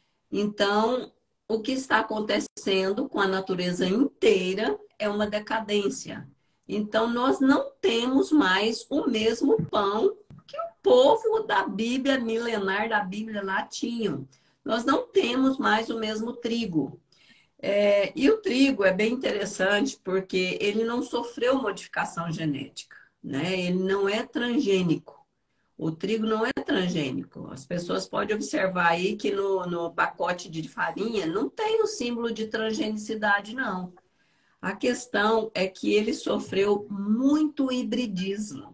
Então, o que está acontecendo com a natureza inteira é uma decadência. Então, nós não temos mais o mesmo pão que o povo da Bíblia milenar da Bíblia lá tinham. Nós não temos mais o mesmo trigo. É, e o trigo é bem interessante porque ele não sofreu modificação genética, né? Ele não é transgênico. O trigo não é transgênico. As pessoas podem observar aí que no, no pacote de farinha não tem o símbolo de transgenicidade, não. A questão é que ele sofreu muito hibridismo.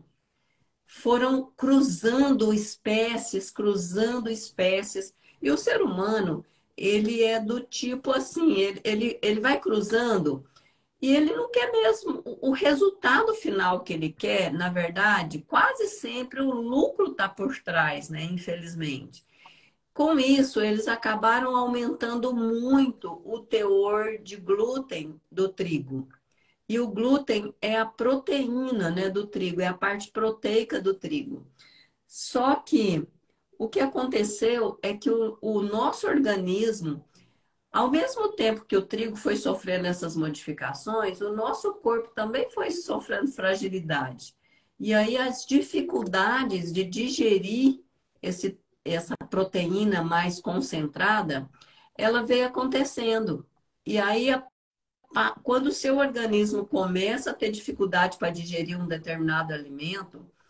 Foram cruzando espécies, cruzando espécies. E o ser humano, ele é do tipo assim, ele, ele, ele vai cruzando e ele não quer mesmo. O resultado final que ele quer, na verdade, quase sempre o lucro está por trás, né? Infelizmente. Com isso, eles acabaram aumentando muito o teor de glúten do trigo. E o glúten é a proteína, né, do trigo, é a parte proteica do trigo. Só que o que aconteceu é que o, o nosso organismo, ao mesmo tempo que o trigo foi sofrendo essas modificações, o nosso corpo também foi sofrendo fragilidade. E aí as dificuldades de digerir esse, essa proteína mais concentrada, ela veio acontecendo. E aí, a, a, quando o seu organismo começa a ter dificuldade para digerir um determinado alimento,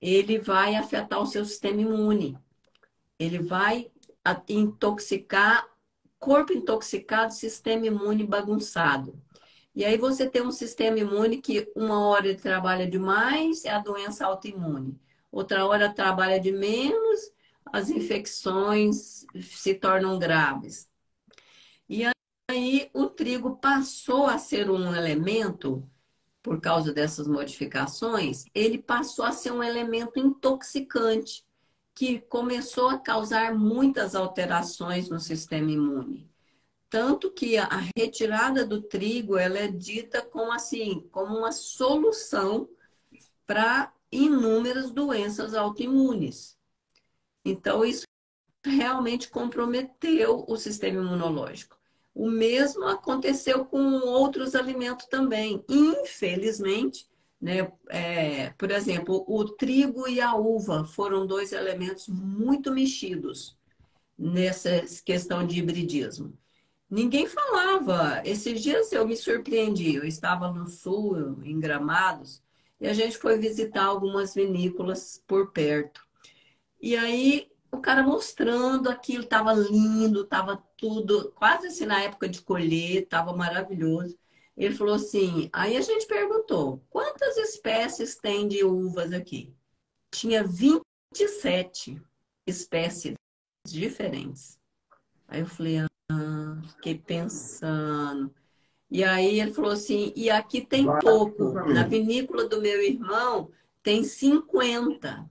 ele vai afetar o seu sistema imune. Ele vai intoxicar, corpo intoxicado, sistema imune bagunçado. E aí você tem um sistema imune que uma hora ele trabalha demais, é a doença autoimune. Outra hora trabalha de menos, as infecções se tornam graves. E aí o trigo passou a ser um elemento, por causa dessas modificações, ele passou a ser um elemento intoxicante, que começou a causar muitas alterações no sistema imune. Tanto que a retirada do trigo, ela é dita como assim, como uma solução para inúmeras doenças autoimunes. Então, isso realmente comprometeu o sistema imunológico. O mesmo aconteceu com outros alimentos também. Infelizmente, né, é, por exemplo, o trigo e a uva foram dois elementos muito mexidos nessa questão de hibridismo. Ninguém falava. Esses dias eu me surpreendi. Eu estava no sul, em Gramados, e a gente foi visitar algumas vinícolas por perto. E aí o cara mostrando aquilo, estava lindo, estava tudo, quase assim na época de colher, estava maravilhoso. Ele falou assim, aí a gente perguntou, quantas espécies tem de uvas aqui? Tinha vinte e sete espécies diferentes. Aí eu falei, ah, fiquei pensando. E aí ele falou assim, e aqui tem pouco. Na vinícola do meu irmão tem cinquenta.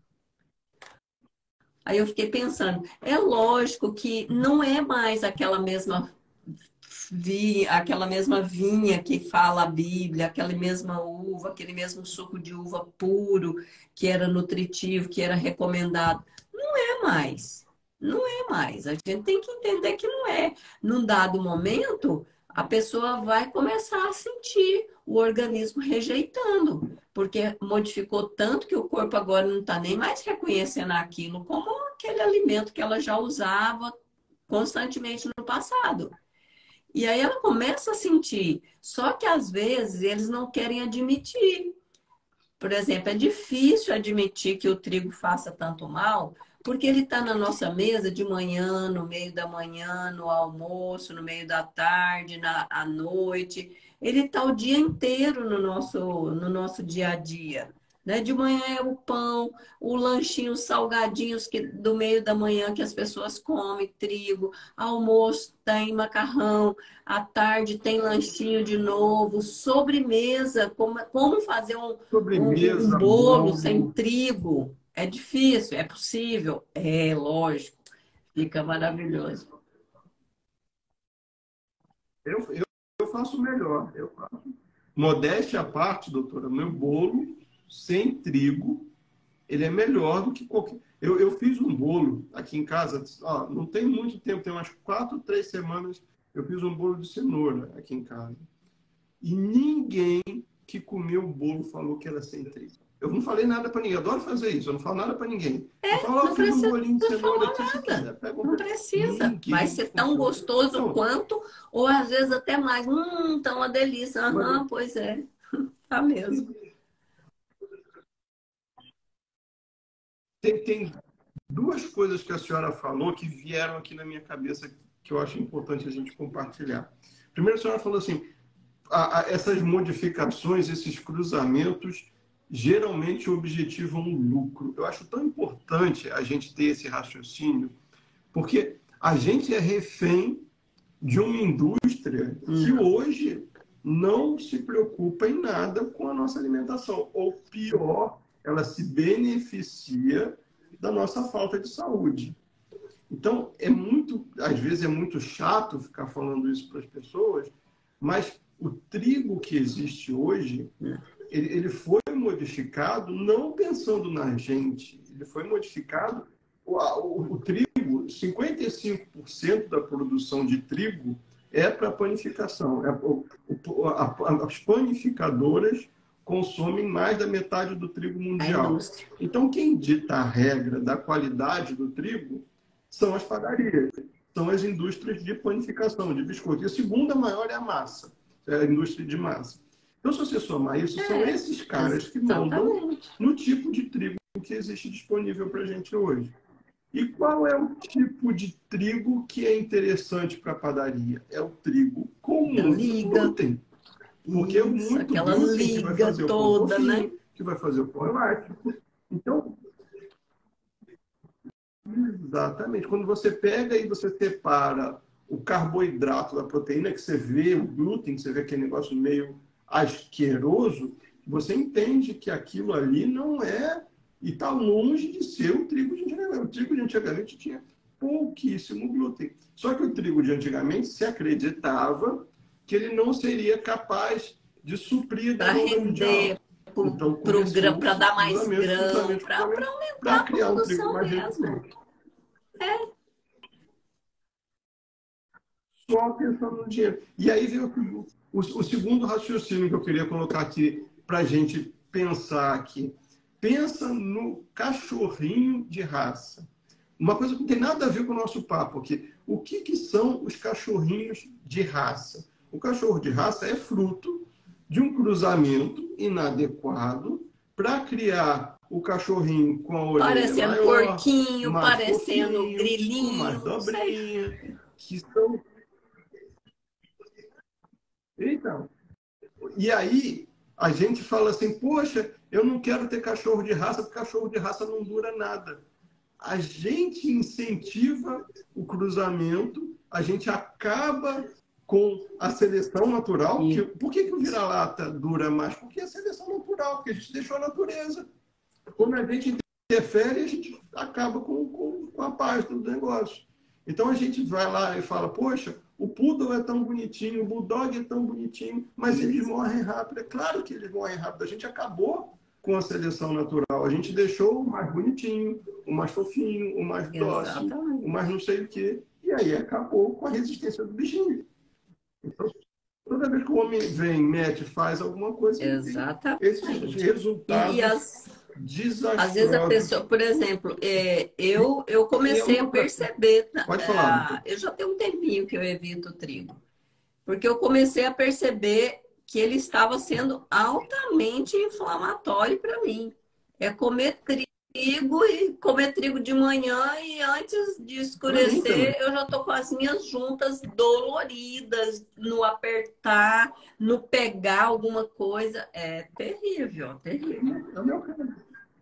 Aí eu fiquei pensando, é lógico que não é mais aquela mesma vi, aquela mesma vinha que fala a Bíblia, aquela mesma uva, aquele mesmo suco de uva puro, que era nutritivo, que era recomendado. Não é mais. Não é mais. A gente tem que entender que não é. Num dado momento, a pessoa vai começar a sentir o organismo rejeitando, porque modificou tanto que o corpo agora não está nem mais reconhecendo aquilo como aquele alimento que ela já usava constantemente no passado. E aí ela começa a sentir, só que às vezes eles não querem admitir. Por exemplo, é difícil admitir que o trigo faça tanto mal, porque ele está na nossa mesa de manhã, no meio da manhã, no almoço, no meio da tarde, na, à noite. Ele está o dia inteiro no nosso, no nosso dia a dia. Né? De manhã é o pão, o lanchinho, os salgadinhos que, do meio da manhã que as pessoas comem, trigo. Almoço tem macarrão, à tarde tem lanchinho de novo, sobremesa, como, como fazer um, um, um Sobremesa, bolo sem bolo. trigo. É difícil, é possível? É, lógico, fica maravilhoso. Eu, eu, eu faço melhor. Eu faço. Modéstia à parte, doutora, meu bolo sem trigo, ele é melhor do que qualquer... Eu, eu fiz um bolo aqui em casa, ó, não tem muito tempo, tem umas quatro, três semanas, eu fiz um bolo de cenoura aqui em casa. E ninguém que comeu o bolo falou que era sem trigo. Eu não falei nada para ninguém. Eu adoro fazer isso. Eu não falo nada para ninguém. Eu falo, ó, Não oh, fiz um precisa bolinho de cenoura falar aqui, se quiser. nada. Pega um... Não precisa. Vai Ninguém ser tão desconfiou. gostoso Então, quanto, ou às vezes até mais. Hum, tá uma delícia. mas Aham, pois é. Tá mesmo. tem, tem duas coisas que a senhora falou que vieram aqui na minha cabeça que eu acho importante a gente compartilhar. Primeiro, a senhora falou assim, a, a, essas modificações, esses cruzamentos, geralmente objetivam o lucro. Eu acho tão importante a gente ter esse raciocínio, porque a gente é refém de uma indústria que Hum. hoje não se preocupa em nada com a nossa alimentação. Ou pior, ela se beneficia da nossa falta de saúde. Então, é muito, às vezes é muito chato ficar falando isso para as pessoas, mas o trigo que existe hoje, ele, ele foi modificado não pensando na gente, ele foi modificado, o, o, o trigo, cinquenta e cinco por cento da produção de trigo é para panificação. É, o, o, a, as panificadoras consomem mais da metade do trigo A mundial. indústria. Então, quem dita a regra da qualidade do trigo são as padarias, são as indústrias de panificação, de biscoito. E a segunda maior é a massa, é a indústria de massa. Então, se você somar isso, são É, esses caras que mandam exatamente. no tipo de trigo que existe disponível para a gente hoje. E qual é o tipo de trigo que é interessante para a padaria? É o trigo com Da muito liga. glúten. Porque é Isso, muito aquela glúten que vai liga fazer o pão toda, né? fofinho, que vai fazer o pão elástico. Então, exatamente. Quando você pega e você separa o carboidrato da proteína, que você vê o glúten, que você vê aquele negócio meio asqueroso, você entende que aquilo ali não é, e está longe de ser o trigo de antigamente. O trigo de antigamente tinha pouquíssimo glúten. Só que o trigo de antigamente se acreditava que ele não seria capaz de suprir a Para demanda render, mundial. Então para começou-se dar mais cruzamento, grão, cruzamento, para cruzamento, aumentar para a criar um trigo produção mais mesmo. resistente. É. Só pensando no dinheiro. E aí vem o, o, o segundo raciocínio que eu queria colocar aqui para a gente pensar aqui. Pensa no cachorrinho de raça. Uma coisa que não tem nada a ver com o nosso papo aqui. O que, que são os cachorrinhos de raça? O cachorro de raça é fruto de um cruzamento inadequado para criar o cachorrinho com a orelha Parecendo maior, porquinho, mais parecendo fofinho, com mais grilinho, não sei. dobrinha, que são... Então, e aí a gente fala assim, poxa, eu não quero ter cachorro de raça, porque cachorro de raça não dura nada. A gente incentiva o cruzamento, a gente acaba com a seleção natural. Que, por que, que o vira-lata dura mais? Porque é a seleção natural, porque a gente deixou a natureza. Quando a gente interfere, a gente acaba com, com, com a paz do negócio. Então a gente vai lá e fala, poxa, o poodle é tão bonitinho, o bulldog é tão bonitinho, mas eles morrem rápido. É claro que eles morrem rápido. A gente acabou com a seleção natural. A gente deixou o mais bonitinho, o mais fofinho, o mais dócil, Exatamente. o mais não sei o quê. E aí acabou com a resistência do bichinho. Então, toda vez que o homem vem, mete, faz alguma coisa, ele tem esses Exatamente. resultados E, e as, às vezes a desastrosos. pessoa, por exemplo, é, eu, eu E é comecei a uma... perceber, Pode falar, doutor. é, eu já tenho um tempinho que eu evito o trigo, porque eu comecei a perceber que ele estava sendo altamente inflamatório para mim. É comer trigo e comer trigo de manhã e antes de Para mim também. escurecer eu já tô com as minhas juntas doloridas no apertar, no pegar alguma coisa. É terrível, terrível. É o meu caso.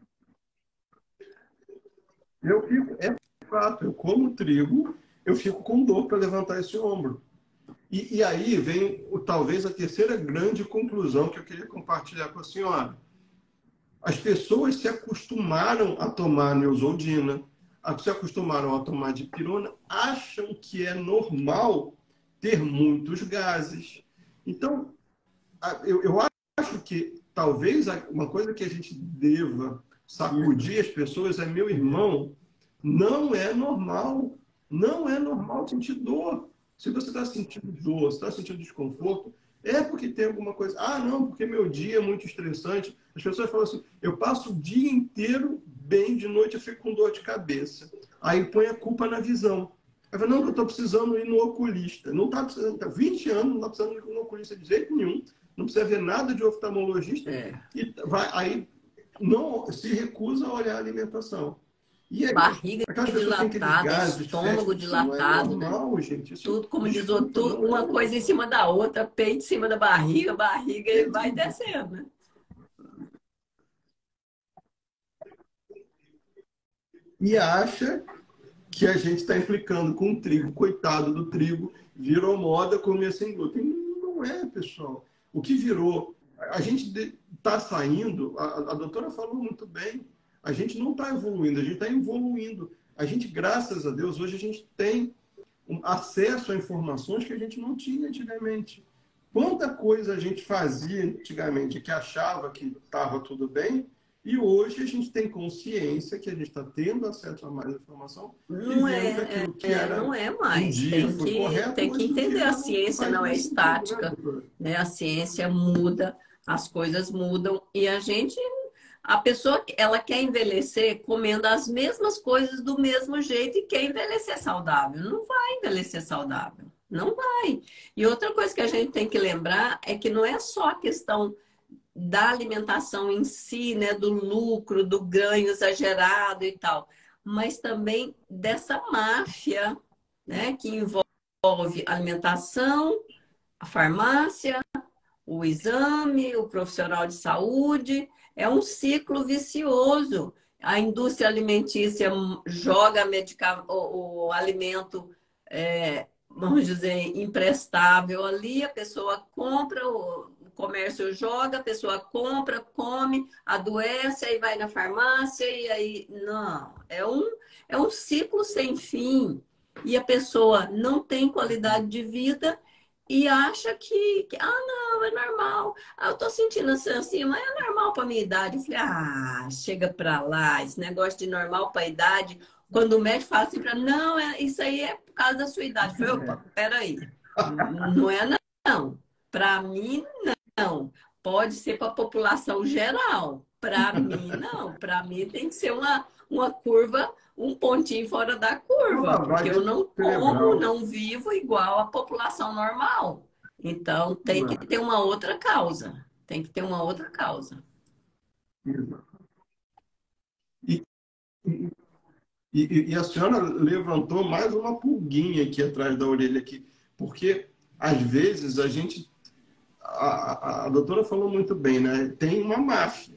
Eu fico, é fato, eu como trigo, eu fico com dor para levantar esse ombro. E, e aí vem o, talvez a terceira grande conclusão que eu queria compartilhar com a senhora. As pessoas se acostumaram a tomar Neosaldina, se acostumaram a tomar dipirona, acham que é normal ter muitos gases. Então, eu, eu acho que talvez uma coisa que a gente deva sacudir as pessoas é, meu irmão, não é normal, não é normal sentir dor. Se você está sentindo dor, se está sentindo desconforto, é porque tem alguma coisa. Ah, não, porque meu dia é muito estressante. As pessoas falam assim, eu passo o dia inteiro bem, de noite eu fico com dor de cabeça. Aí põe a culpa na visão. Aí fala, não, eu estou precisando ir no oculista. Não está precisando, tá vinte anos, não está precisando ir no oculista de jeito nenhum. Não precisa ver nada de oftalmologista. É. E vai, aí não se recusa a olhar a alimentação. E aí, Barriga aquelas pessoas têm aqueles dilatada, gases, estômago festas, isso não é dilatado, né? normal, gente. Isso, Tudo, como diz o desculpa, outro, não é uma coisa em cima da outra, peito em cima da barriga, barriga e vai normal. descendo, né? E acha que a gente está implicando com o trigo. Coitado do trigo, virou moda comer sem glúten. Não é, pessoal. O que virou... A gente está saindo, a, a doutora falou muito bem, a gente não está evoluindo, a gente está evoluindo. A gente, graças a Deus, hoje a gente tem um acesso a informações que a gente não tinha antigamente. Quanta coisa a gente fazia antigamente que achava que estava tudo bem, e hoje a gente tem consciência que a gente está tendo acesso a mais informação e Não vendo que é, aquilo que é, era não é um mais. dia Tem foi que, correto, tem que hoje em entender. dia A já não ciência faz não é mais sentido, né, estática, doutora? né? A ciência muda, as coisas mudam e a gente, a pessoa, ela quer envelhecer comendo as mesmas coisas do mesmo jeito e quer envelhecer saudável. Não vai envelhecer saudável, não vai. E outra coisa que a gente tem que lembrar é que não é só a questão da alimentação em si, né, do lucro, do ganho exagerado e tal, mas também dessa máfia, né, que envolve alimentação, a farmácia, o exame, o profissional de saúde. É um ciclo vicioso. A indústria alimentícia joga medica... o, o alimento, é, vamos dizer, imprestável ali, a pessoa compra, o, o comércio joga, a pessoa compra, come, adoece, aí vai na farmácia, e aí. Não, é um, é um ciclo sem fim. E a pessoa não tem qualidade de vida e acha que, que ah, não, é normal. Ah, eu tô sentindo assim, assim, mas é normal para minha idade. Eu falei, ah, chega para lá, esse negócio de normal para idade. Quando o médico fala assim para não, é, isso aí é por causa da sua idade. Eu falei, opa, peraí, não é não. Para mim, não. Pode ser para a população geral. Para mim, não. Para mim tem que ser uma, uma curva, um pontinho fora da Uma curva, porque eu lavagem não como, cerebral. não vivo igual a população normal. Então, tem que ter Exato. uma outra causa. Tem que ter uma outra causa. Exato. E, e, e, e a senhora levantou mais uma pulguinha aqui atrás da orelha aqui, porque às vezes a gente, a, a, a doutora falou muito bem, né? Tem uma máfia.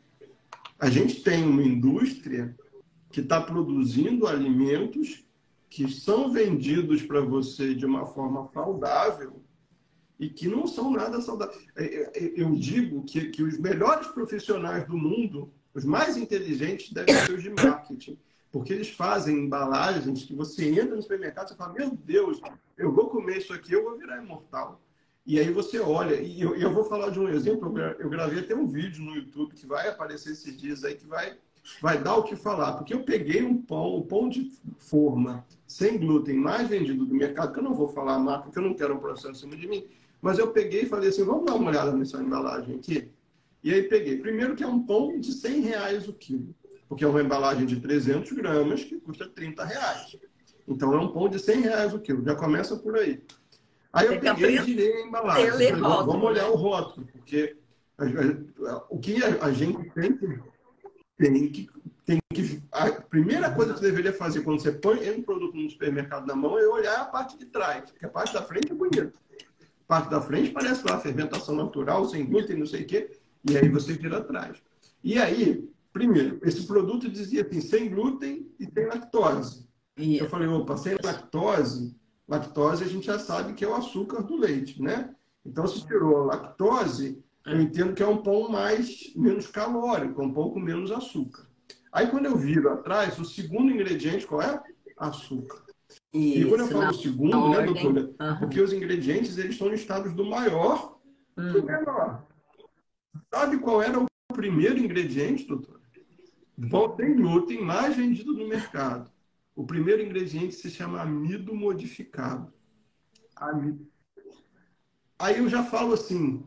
A gente tem uma indústria que está produzindo alimentos que são vendidos para você de uma forma saudável e que não são nada saudáveis. Eu digo que, que os melhores profissionais do mundo, os mais inteligentes, devem ser os de marketing, porque eles fazem embalagens que você entra no supermercado e fala, meu Deus, eu vou comer isso aqui, eu vou virar imortal. E aí você olha, e eu, eu vou falar de um exemplo, eu gravei até um vídeo no YouTube que vai aparecer esses dias aí, que vai, vai dar o que falar, porque eu peguei um pão, um pão de forma, sem glúten, mais vendido do mercado, que eu não vou falar a marca, porque eu não quero um processo em cima de mim, mas eu peguei e falei assim, vamos dar uma olhada nessa embalagem aqui? E aí peguei. Primeiro que é um pão de cem reais o quilo, porque é uma embalagem de trezentos gramas que custa trinta reais. Então é um pão de cem reais o quilo, já começa por aí. Aí eu Tem que peguei e aprender girei a a embalagem. ler Falei, vamos rótulo, olhar né? o rótulo, porque a, a, o que a, a gente tem que, tem que, tem que... A primeira coisa que você deveria fazer quando você põe um produto no supermercado na mão é olhar a parte de trás, porque a parte da frente é bonita. A parte da frente parece lá fermentação natural, sem glúten, não sei o quê, e aí você vira atrás. E aí, primeiro, esse produto dizia assim, sem glúten e sem lactose. Eu Isso. falei, opa, sem lactose, lactose a gente já sabe que é o açúcar do leite, né? Então, se tirou a lactose, eu entendo que é um pão mais, menos calórico, um pouco menos açúcar. Aí, quando eu viro atrás, o segundo ingrediente, qual é? Açúcar. E quando eu Isso, falo na segundo, né, ordem. doutora? Porque Aham. os ingredientes, eles estão listados do maior para o Hum. menor. Sabe qual era o primeiro ingrediente, doutora? Pão sem glúten, mais vendido no mercado. O primeiro ingrediente se chama amido modificado. Amido. Aí eu já falo assim,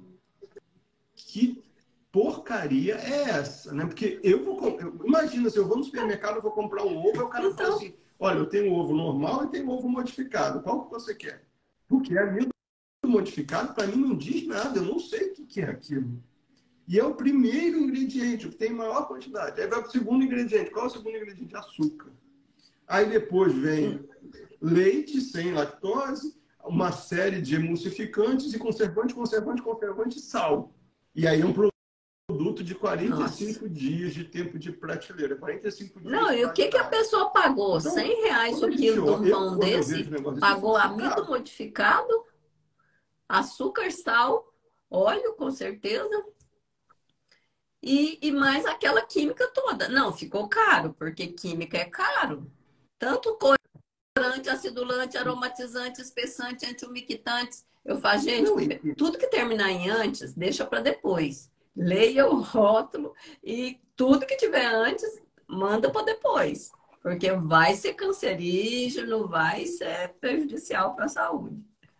que porcaria é essa, né? Porque eu vou, eu, imagina se eu vou no supermercado, eu vou comprar um ovo, e o cara fala Então, assim, olha, eu tenho um ovo normal e tenho um ovo modificado. Qual que você quer? Porque amido modificado para mim não diz nada, eu não sei o que é aquilo. E é o primeiro ingrediente, o que tem maior quantidade. Aí vai para o segundo ingrediente. Qual é o segundo ingrediente? Açúcar. Aí depois vem leite sem lactose, uma série de emulsificantes e conservante, conservante, conservante e sal. E aí é um produto de quarenta e nossa. cinco dias de tempo de prateleira. quarenta e cinco dias Não, de e o que que a validade. pessoa pagou? Então, Cem reais quando a o gente quilo de olha, um eu pão quando eu vejo o desse? negócio desse, eu falo Pagou assim, amido cara, modificado, açúcar, sal, óleo, com certeza, e, e mais aquela química toda. Não, ficou caro, porque química é caro. Tanto corante, acidulante, aromatizante, espessante, antiumectantes. Eu falo, gente, não, e, tudo que terminar em antes, deixa para depois. Leia o rótulo e tudo que tiver antes, manda para depois. Porque vai ser cancerígeno, vai ser prejudicial para a saúde.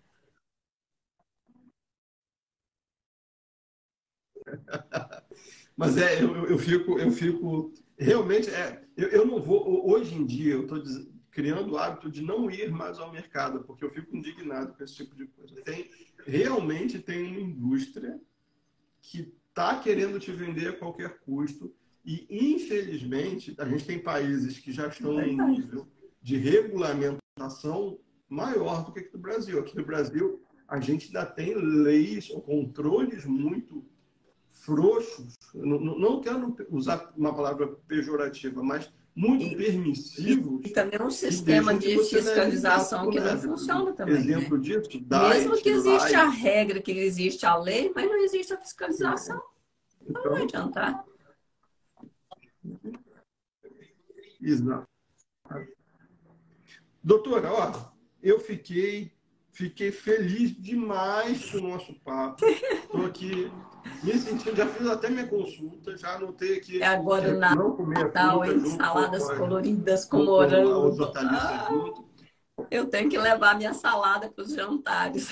mas é, eu, eu fico, eu fico, realmente, é, eu, eu não vou, hoje em dia, eu estou criando o hábito de não ir mais ao mercado, porque eu fico indignado com esse tipo de coisa. Tem, realmente tem uma indústria que está querendo te vender a qualquer custo. E, infelizmente, a gente tem países que já estão em um nível de regulamentação maior do que aqui no Brasil. Aqui no Brasil, a gente ainda tem leis ou controles muito frouxos. Não, não quero usar uma palavra pejorativa, mas muito E, permissivos, e também um que sistema deixam que de você leve fiscalização gato que não leve. funciona também, Exemplo né? disso, Mesmo Diet, que existe a Light. regra, que existe a lei, mas não existe a fiscalização, não vai Então, adiantar. exato. Doutora, ó, eu fiquei, fiquei feliz demais com o nosso papo. Estou aqui me sentindo, já fiz até minha consulta, já anotei É aqui agora o que não comer a Natal, fruta hein? junto com, Saladas coloridas com com, com os morango. hortaliças Ah, junto. eu tenho que levar minha salada para os jantares.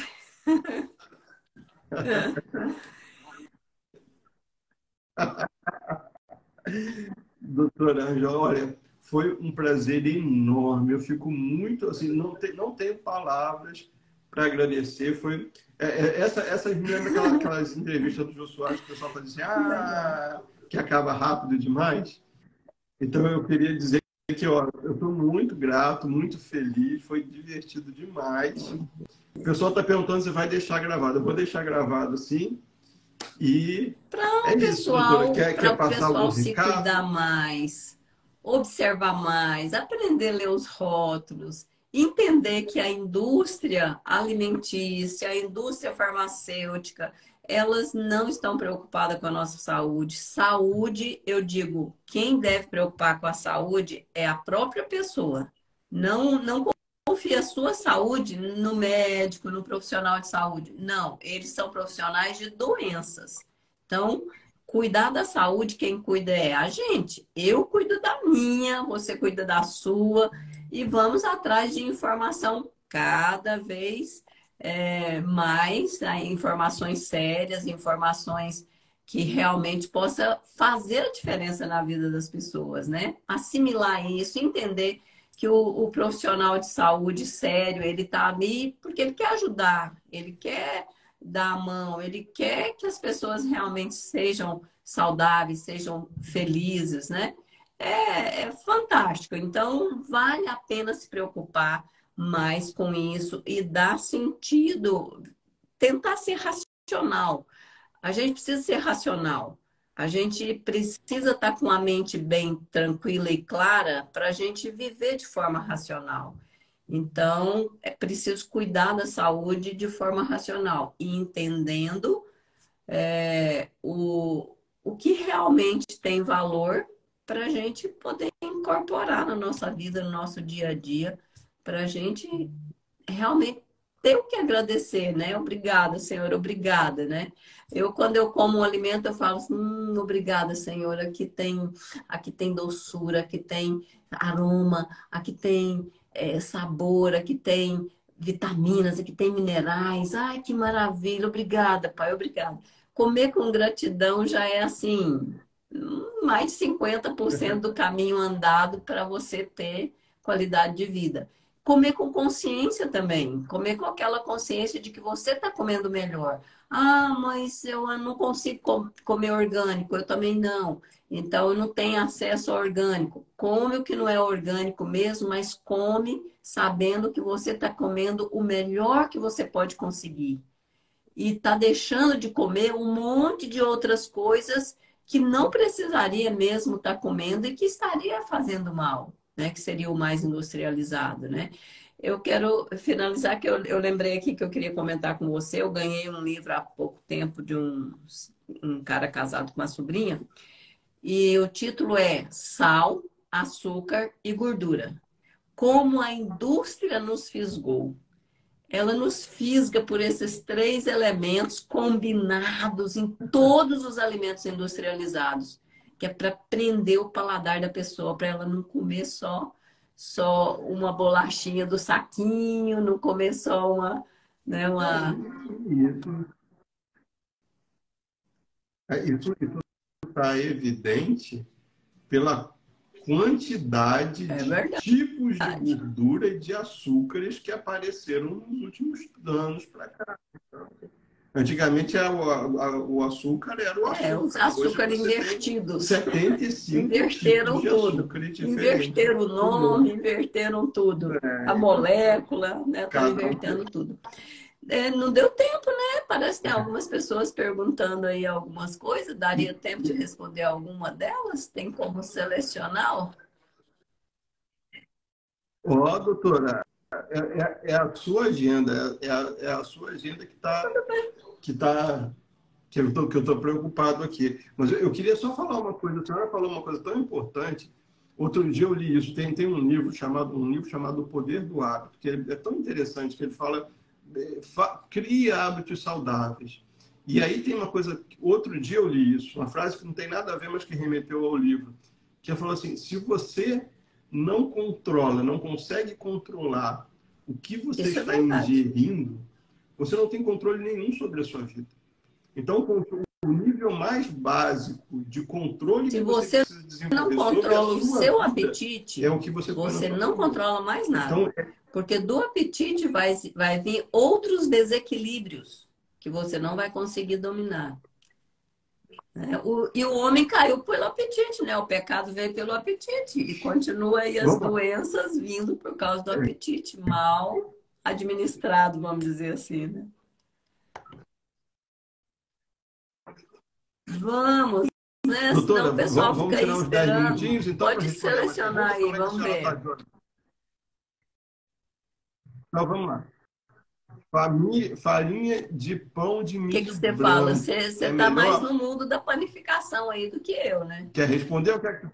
Doutora Ângela, olha, foi um prazer enorme. Eu fico muito assim, não, te, não tenho palavras para agradecer. Foi é, é, essa, essas me lembra aquela, aquelas entrevistas do Jô Soares que o pessoal fala assim, ah, que acaba rápido demais. Então eu queria dizer que ó, eu estou muito grato, muito feliz, foi divertido demais. O pessoal está perguntando se vai deixar gravado. Eu vou deixar gravado sim. E Para é o isso, doutora. pessoal, Quer, para quer o passar pessoal algum se cuidar recado? mais, observar mais, aprender a ler os rótulos, entender que a indústria alimentícia, a indústria farmacêutica, elas não estão preocupadas com a nossa saúde. Saúde, eu digo, quem deve preocupar com a saúde é a própria pessoa. Não, não confie a sua saúde no médico, no profissional de saúde. Não, eles são profissionais de doenças. Então, cuidar da saúde, quem cuida é a gente. Eu cuido da minha, você cuida da sua, e vamos atrás de informação cada vez é, mais, né? Informações sérias, informações que realmente possa fazer a diferença na vida das pessoas, né? Assimilar isso, entender que o, o profissional de saúde sério, ele está ali porque ele quer ajudar, ele quer dar a mão, ele quer que as pessoas realmente sejam saudáveis, sejam felizes, né? É, é fantástico. Então, vale a pena se preocupar mais com isso e dar sentido, tentar ser racional. A gente precisa ser racional. A gente precisa estar com a mente bem tranquila e clara para a gente viver de forma racional. Então, é preciso cuidar da saúde de forma racional e entendendo é, o, o que realmente tem valor para a gente poder incorporar na nossa vida, no nosso dia a dia, para a gente realmente tenho que agradecer, né? Obrigada, Senhor, obrigada, né? Eu, quando eu como um alimento, eu falo assim, hum, obrigada, Senhor, aqui tem, aqui tem doçura, aqui tem aroma, aqui tem é, sabor, aqui tem vitaminas, aqui tem minerais. Ai, que maravilha, obrigada, Pai, obrigada. Comer com gratidão já é assim, hum, mais de cinquenta por cento do caminho andado para você ter qualidade de vida. Comer com consciência também. Comer com aquela consciência de que você está comendo melhor. Ah, mas eu não consigo com- comer orgânico. Eu também não. Então, eu não tenho acesso ao orgânico. Come o que não é orgânico mesmo, mas come sabendo que você está comendo o melhor que você pode conseguir. E está deixando de comer um monte de outras coisas que não precisaria mesmo estar comendo e que estaria fazendo mal, né? Que seria o mais industrializado, né? Eu quero finalizar que eu, eu lembrei aqui que eu queria comentar com você. Eu ganhei um livro há pouco tempo de um, um cara casado com uma sobrinha e o título é Sal, Açúcar e Gordura. Como a indústria nos fisgou. Ela nos fisga por esses três elementos combinados em todos os alimentos industrializados, que é para prender o paladar da pessoa, para ela não comer só só uma bolachinha do saquinho, não comer só uma, né, Não, uma... isso, é, isso está evidente pela quantidade É de verdade. tipos de gordura e de açúcares que apareceram nos últimos anos para cá. Antigamente a, a, o açúcar era o É, os açúcar. Hoje açúcar você tem invertidos. setenta e cinco tipos Inverteram de tudo. açúcar diferentes. Inverteram o nome, inverteram tudo. A É, então, molécula, né? Estão cada um invertendo tudo. É, não deu tempo, né? Parece que tem algumas pessoas perguntando aí algumas coisas. Daria tempo de responder alguma delas? Tem como selecionar? Ó, doutora, é, é- é a sua agenda, é a, é a sua agenda que está que tá, que eu tô, que eu tô preocupado aqui. Mas eu, eu queria só falar uma coisa. A senhora falou uma coisa tão importante. Outro dia eu li isso. Tem, tem um livro chamado um livro chamado O Poder do Hábito, que é, é tão interessante que ele fala é, fa, cria hábitos saudáveis. E aí tem uma coisa. Outro dia eu li isso, uma frase que não tem nada a ver, mas que remeteu ao livro, que falou assim: se você não controla, não consegue controlar o que você Isso é está verdade. ingerindo, você não tem controle nenhum sobre a sua vida. Então, o nível mais básico de controle Se que você você precisa não desenvolver sobre a controla o sua seu vida é apetite, o que você põe na você sua não comida. controla mais nada. Então, é Porque do apetite vai, vai vir outros desequilíbrios que você não vai conseguir dominar. Né? O, e o homem caiu pelo apetite, né? O pecado veio pelo apetite e continua aí as opa, doenças vindo por causa do é, apetite mal administrado, vamos dizer assim, né? Vamos, né? Senão doutora, o pessoal vamos, fica vamos aí tirar uns dez esperando. minutinhos, então, para Pode responder umas selecionar perguntas. aí, Como é que a vamos senhora está, ver. Joana? Então, vamos lá. Farinha, farinha de pão de O que que milho você fala? branco Você, você é tá mais no melhor? mundo da panificação aí do que eu, né? Quer responder ou quer...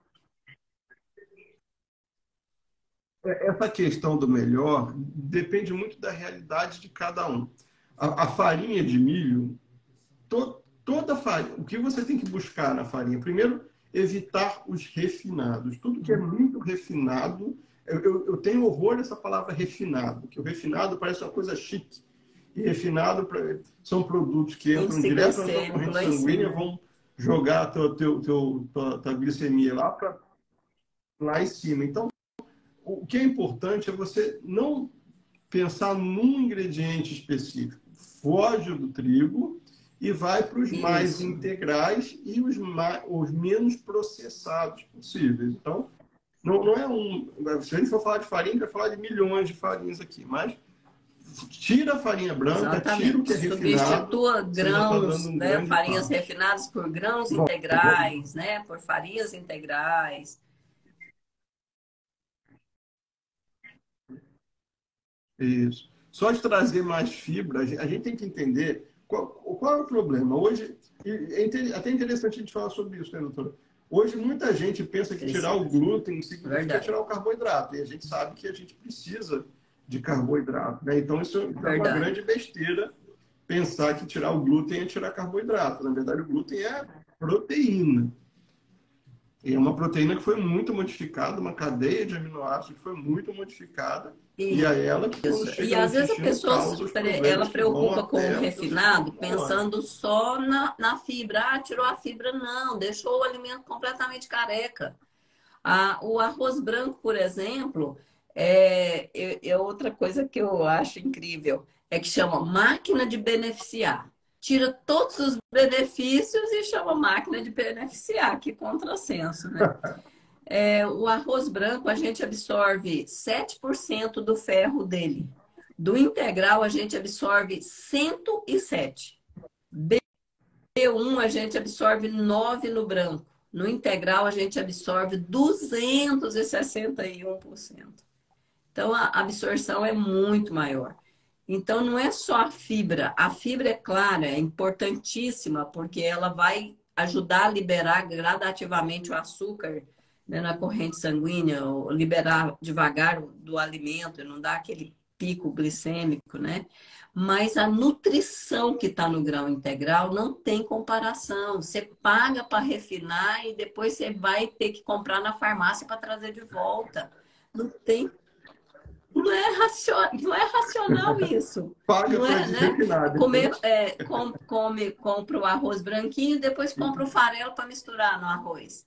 Essa questão do melhor depende muito da realidade de cada um. A, a farinha de milho, to, toda farinha, o que você tem que buscar na farinha? Primeiro, evitar os refinados. Tudo que é muito refinado, eu, eu, eu tenho horror dessa palavra refinado, que o refinado parece uma coisa chique. E refinado pra, são produtos que entram Índice direto na tua glicêmico corrente lá em sanguínea, cima. vão jogar a tua, teu, teu, tua, tua glicemia lá, pra, lá em cima. Então, o que é importante é você não pensar num ingrediente específico. Foge do trigo e vai para os mais Isso. integrais e os, mais, os menos processados possíveis. Então, não, não é um. Se a gente for falar de farinha, a gente vai falar de milhões de farinhas aqui, mas tira a farinha branca, tira o Exatamente. que é refinado, Substitua você já está dando grãos, um né? grande Farinhas passo. refinadas por grãos Bom, integrais, né? Por farinhas integrais. isso. Só de trazer mais fibra, a gente a gente tem que entender qual, qual é o problema. Hoje, e é inte- até interessante a gente falar sobre isso, né, doutora? Hoje, muita gente pensa que tirar o Precisa. glúten significa Verdade. tirar o carboidrato. E a gente sabe que a gente precisa de carboidrato, né? Então, isso é uma Verdade. grande besteira pensar que tirar o glúten é tirar carboidrato. Na verdade, o glúten é proteína. E é uma proteína que foi muito modificada, uma cadeia de aminoácidos que foi muito modificada, e é ela que, quando Isso. E chega no às vezes a intestino, pessoa causa os ela problemas que vão preocupa com o até o teu sistema refinado imunológico. pensando só na, na fibra. Ah, tirou a fibra. Não, deixou o alimento completamente careca. Ah, o arroz branco, por exemplo, é, é, é outra coisa que eu acho incrível. É que chama máquina de beneficiar. Tira todos os benefícios e chama máquina de beneficiar. Que contrassenso, né? É, o arroz branco, a gente absorve sete por cento do ferro dele. Do integral, a gente absorve cento e sete. B um, a gente absorve nove no branco. No integral, a gente absorve duzentos e sessenta e um por cento. Então, a absorção é muito maior. Então, não é só a fibra. A fibra, é clara, é importantíssima, porque ela vai ajudar a liberar gradativamente o açúcar, né, na corrente sanguínea, ou liberar devagar do alimento, não dar aquele pico glicêmico, né? Mas a nutrição que está no grão integral não tem comparação. Você paga para refinar e depois você vai ter que comprar na farmácia para trazer de volta. Não tem não é, racio... não é racional isso. Paga Não para é, né? refinar Comer, depois. é, com, come, compra o arroz branquinho e depois compra o farelo para misturar no arroz.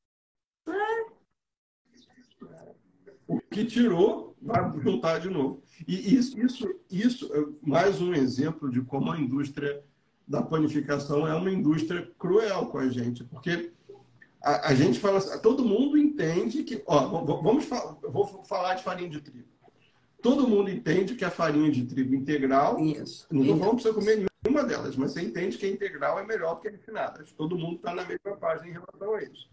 O que tirou, vai juntar de novo. E isso, isso, isso é mais um exemplo de como a indústria da panificação é uma indústria cruel com a gente, porque a, a gente fala assim, todo mundo entende que, ó, vamos falar, vou falar de farinha de trigo. Todo mundo entende que a farinha de trigo integral, Isso. não estou Isso. falando para você comer nenhuma delas, mas você entende que a integral é melhor do que a refinada. Todo mundo está na mesma página em relação a isso.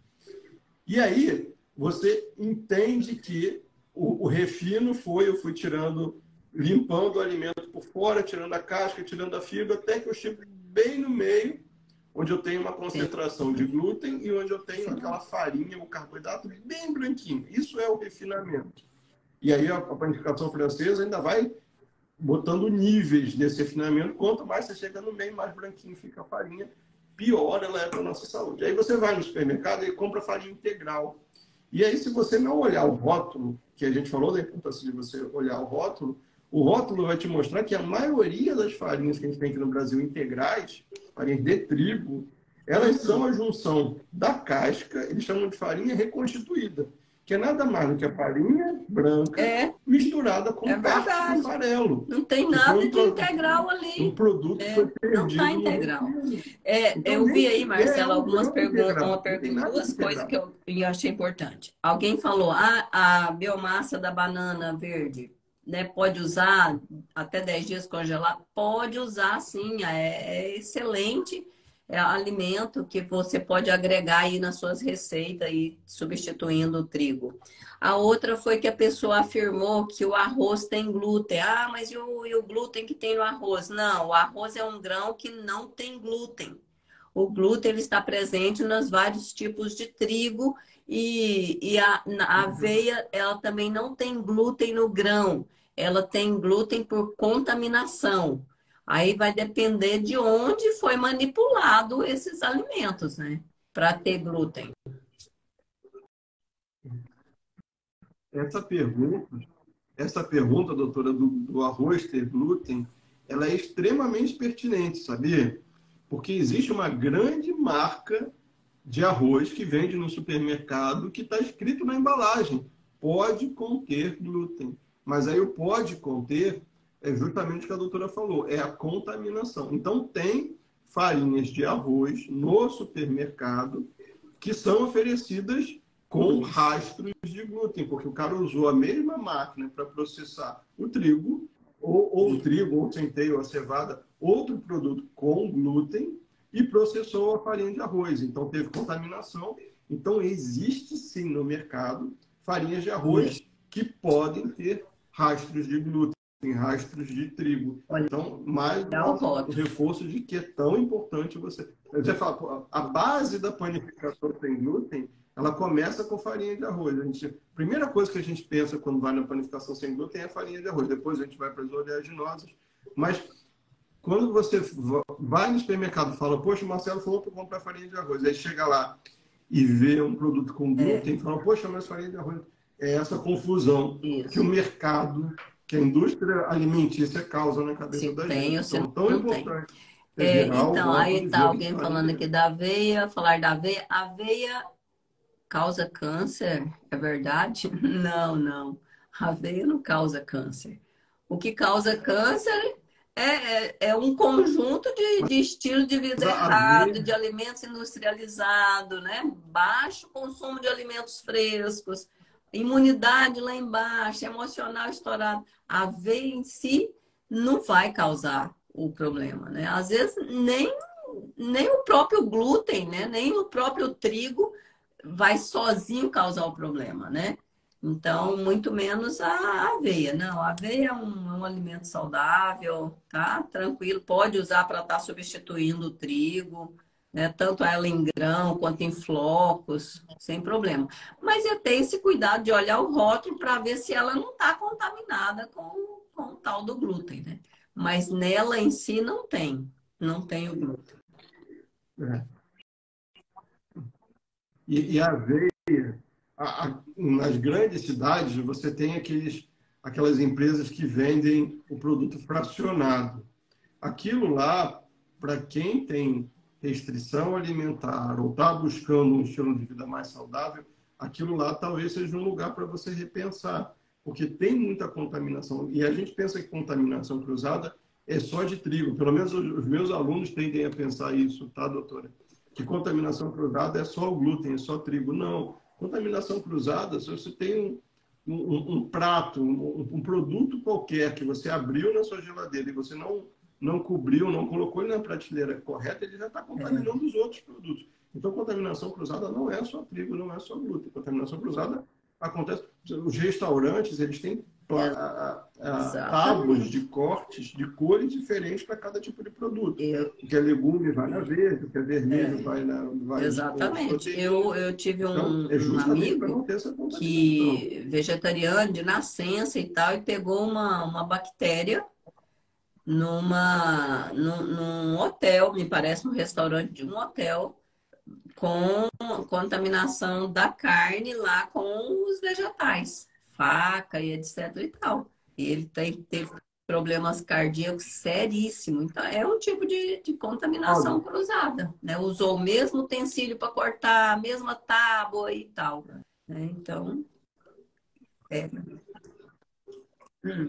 E aí, você entende que o, o refino foi, eu fui tirando, limpando o alimento por fora, tirando a casca, tirando a fibra, até que eu chego bem no meio, onde eu tenho uma concentração de glúten e onde eu tenho aquela farinha, o carboidrato bem branquinho. Isso é o refinamento. E aí a, a panificação francesa ainda vai botando níveis desse refinamento. Quanto mais você chega no meio, mais branquinho fica a farinha, pior ela é para a nossa saúde. Aí você vai no supermercado e compra farinha integral. E aí, se você não olhar o rótulo, que a gente falou da importância de você olhar o rótulo, o rótulo vai te mostrar que a maioria das farinhas que a gente tem aqui no Brasil integrais, farinhas de trigo, elas são a junção da casca, eles chamam de farinha reconstituída, que é nada mais do que a farinha branca É, misturada com é parte verdade. de farelo. Não tem Que foi nada um, de pro- integral um ali. produto que É, foi não está perdido no integral. refino. É, Então, eu vi nem aí, sequer é Marcelo, um algumas grão perguntas, uma integral. Não tem pergunta, nada de duas coisas que integral. eu, eu achei importante. Alguém falou, ah, a biomassa da banana verde, né, pode usar até dez dias congelado? Pode usar, sim, é, é excelente. É alimento que você pode agregar aí nas suas receitas e substituindo o trigo. A outra foi que a pessoa afirmou que o arroz tem glúten. Ah, mas e o, e o glúten que tem no arroz? Não, o arroz é um grão que não tem glúten. O glúten ele está presente nos vários tipos de trigo e, e a, a aveia ela também não tem glúten no grão. Ela tem glúten por contaminação. Aí vai depender de onde foi manipulado esses alimentos, né? Para ter glúten. Essa pergunta, essa pergunta, doutora, do, do arroz ter glúten, ela é extremamente pertinente, sabia? Porque existe uma grande marca de arroz que vende no supermercado que está escrito na embalagem, pode conter glúten. Mas aí o pode conter é justamente o que a doutora falou, é a contaminação. Então tem farinhas de arroz no supermercado que são oferecidas com rastros de glúten, porque o cara usou a mesma máquina para processar o trigo, ou, ou o trigo, ou o centeio, ou a cevada, outro produto com glúten, e processou a farinha de arroz. Então, teve contaminação. Então, existe sim no mercado farinhas de arroz que podem ter rastros de glúten, rastros de trigo. Olha, Então, mais dá o um rótulo. reforço de que é tão importante você... Você fala, pô, a base da panificação sem glúten, ela começa com farinha de arroz. A gente, a primeira coisa que a gente pensa quando vai na panificação sem glúten é a farinha de arroz. Depois a gente vai para as oleaginosas. Mas quando você vai no supermercado e fala, poxa, o Marcelo falou para comprar farinha de arroz. Aí chega lá e vê um produto com glúten e fala, poxa, mas farinha de arroz. É essa confusão Isso. que o mercado, que a indústria alimentícia causa na cabeça Se da tem gente. ou se Então, tão não tem. importante. É, Gerar o então, rótulo aí e tá ver o que alguém farinha falando é. aqui da aveia, falar da aveia. Aveia causa câncer, é verdade? Não, não. Aveia não causa câncer. O que causa câncer é, é, é um conjunto de, de estilo de vida Mas a errado, de aveia, alimentos industrializados, né? Baixo consumo de alimentos frescos, imunidade lá embaixo, emocional estourado. A aveia em si não vai causar o problema, né? Às vezes nem, nem o próprio glúten, né? Nem o próprio trigo vai sozinho causar o problema, né? Então, muito menos a aveia. Não, a aveia é um, é um alimento saudável, tá? Tranquilo, pode usar para estar substituindo o trigo, né? Tanto ela em grão quanto em flocos, sem problema. Mas é ter esse cuidado de olhar o rótulo para ver se ela não está contaminada com, com o tal do glúten, né? Mas nela em si não tem, não tem o glúten. é, e, e a aveia, a, a, nas grandes cidades, você tem aqueles, aquelas empresas que vendem o produto fracionado. Aquilo lá, para quem tem restrição alimentar ou está buscando um estilo de vida mais saudável, aquilo lá talvez seja um lugar para você repensar. porque tem muita contaminação. E a gente pensa que contaminação cruzada é só de trigo. Pelo menos os meus alunos tendem a pensar isso, tá, doutora? Que contaminação cruzada é só o glúten, é só trigo. Não. Contaminação cruzada, se você tem um, um, um prato, um, um produto qualquer que você abriu na sua geladeira e você não, não cobriu, não colocou ele na prateleira correta, ele já está contaminando é. os outros produtos. Então, contaminação cruzada não é só trigo, não é só glúten. Contaminação cruzada acontece... Os restaurantes, eles têm a, a, a, tábuas de cortes, de cores diferentes para cada tipo de produto. Eu... O que é legume vai na verde, o que é vermelho é. vai na... Vai Exatamente. Eu, eu tive um, então, é um amigo que, vegetariano, de nascença e tal, e pegou uma, uma bactéria numa, num, num hotel, me parece, um restaurante de um hotel, com contaminação da carne lá com os vegetais, faca e etc e tal. E ele tem, teve problemas cardíacos seríssimos. Então, é um tipo de, de contaminação Olha. cruzada, né? Usou o mesmo utensílio para cortar, a mesma tábua e tal. Né? Então, é... Hum.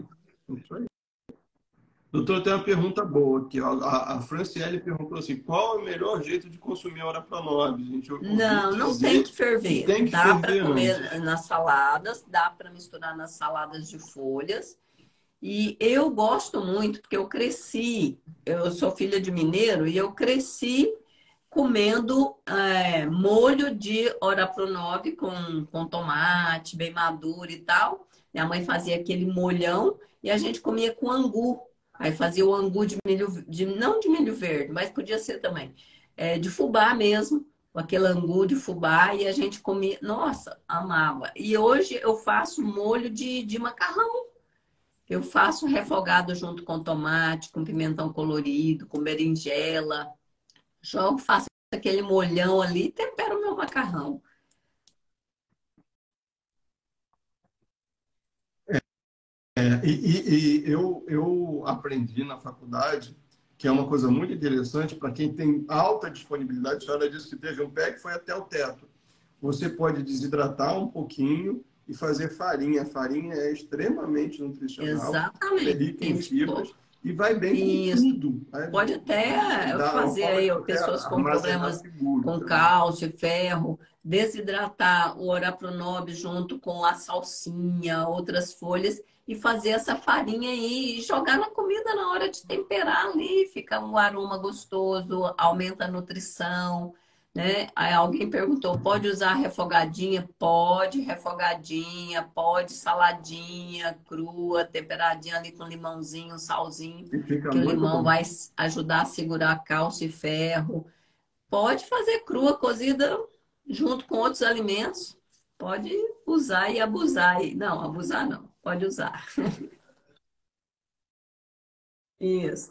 Doutor, tem uma pergunta boa aqui. A, a Franciele perguntou assim, qual é o melhor jeito de consumir a Orapronov? Não, não tem que ferver. Que tem que dá para comer antes. nas saladas, dá para misturar nas saladas de folhas. E eu gosto muito, porque eu cresci, eu sou filha de mineiro, e eu cresci comendo é, molho de Orapronov com, com tomate bem maduro e tal. Minha mãe fazia aquele molhão e a gente comia com angu. Aí fazia o angu de milho, de, não de milho verde, mas podia ser também, é, de fubá mesmo, aquele angu de fubá, e a gente comia, nossa, amava. E hoje eu faço molho de, de macarrão. Eu faço refogado junto com tomate, com pimentão colorido, com berinjela. Jogo, faço aquele molhão ali e tempero o meu macarrão. É, e, e, e eu, eu aprendi na faculdade que é uma coisa muito interessante para quem tem alta disponibilidade. A senhora disse que teve um pé que foi até o teto. Você pode desidratar um pouquinho e fazer farinha. A farinha é extremamente nutricional. Exatamente. É rica em fibras e vai bem Isso. com tudo. Pode até Dá, fazer aí pessoas com problemas com também. cálcio, ferro, desidratar o Orapronov junto com a salsinha, outras folhas, e fazer essa farinha aí e jogar na comida na hora de temperar ali. Fica um aroma gostoso, aumenta a nutrição. Né? Aí alguém perguntou, pode usar refogadinha? Pode, refogadinha, pode saladinha, crua, temperadinha ali com limãozinho, salzinho, que o limão bom. vai ajudar a segurar cálcio e ferro. Pode fazer crua, cozida, junto com outros alimentos. Pode usar e abusar. Não, abusar não, pode usar. Isso.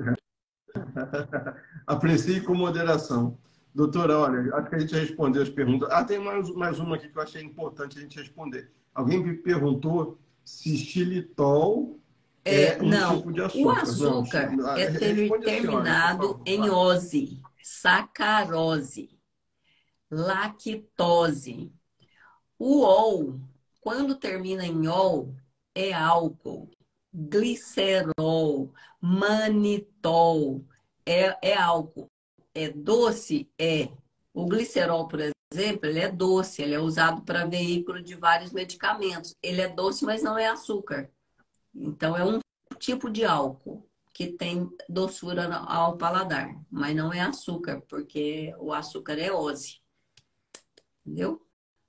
Aprecie com moderação. Doutora, olha, acho que a gente respondeu as perguntas. Ah, tem mais, mais uma aqui que eu achei importante a gente responder. Alguém me perguntou se xilitol é, é um não, tipo de açúcar. O açúcar não, é ter, terminado senhora, em ose, sacarose, lactose. O ol, quando termina em ol, é álcool, glicerol, manitol, é, é álcool. É doce? É. O glicerol, por exemplo, ele é doce, ele é usado para veículo de vários medicamentos. Ele é doce, mas não é açúcar. Então, é um tipo de álcool que tem doçura ao paladar, mas não é açúcar, porque o açúcar é ose. Entendeu?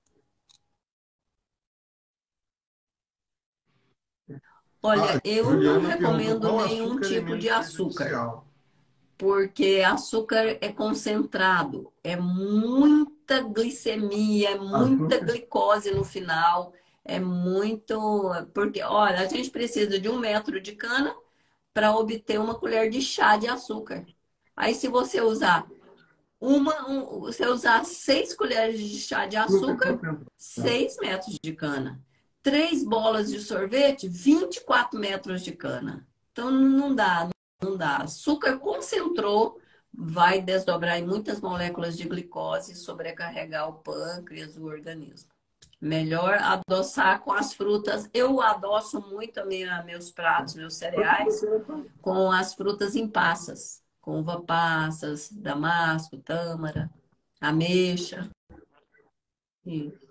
Olha, ah, eu Juliana não recomendo nenhum tipo de açúcar. Porque açúcar é concentrado, é muita glicemia, é muita açúcar. glicose no final, é muito... Porque, olha, a gente precisa de um metro de cana para obter uma colher de chá de açúcar. Aí, se você usar uma, um, você usar seis colheres de chá de açúcar, seis metros de cana. Três bolas de sorvete, vinte e quatro metros de cana. Então, não dá, não dá. Açúcar concentrou, vai desdobrar em muitas moléculas de glicose e sobrecarregar o pâncreas, o organismo. Melhor adoçar com as frutas. Eu adoço muito a minha, meus pratos, meus cereais, com as frutas em passas. Com uva passas, damasco, tâmara, ameixa. Isso.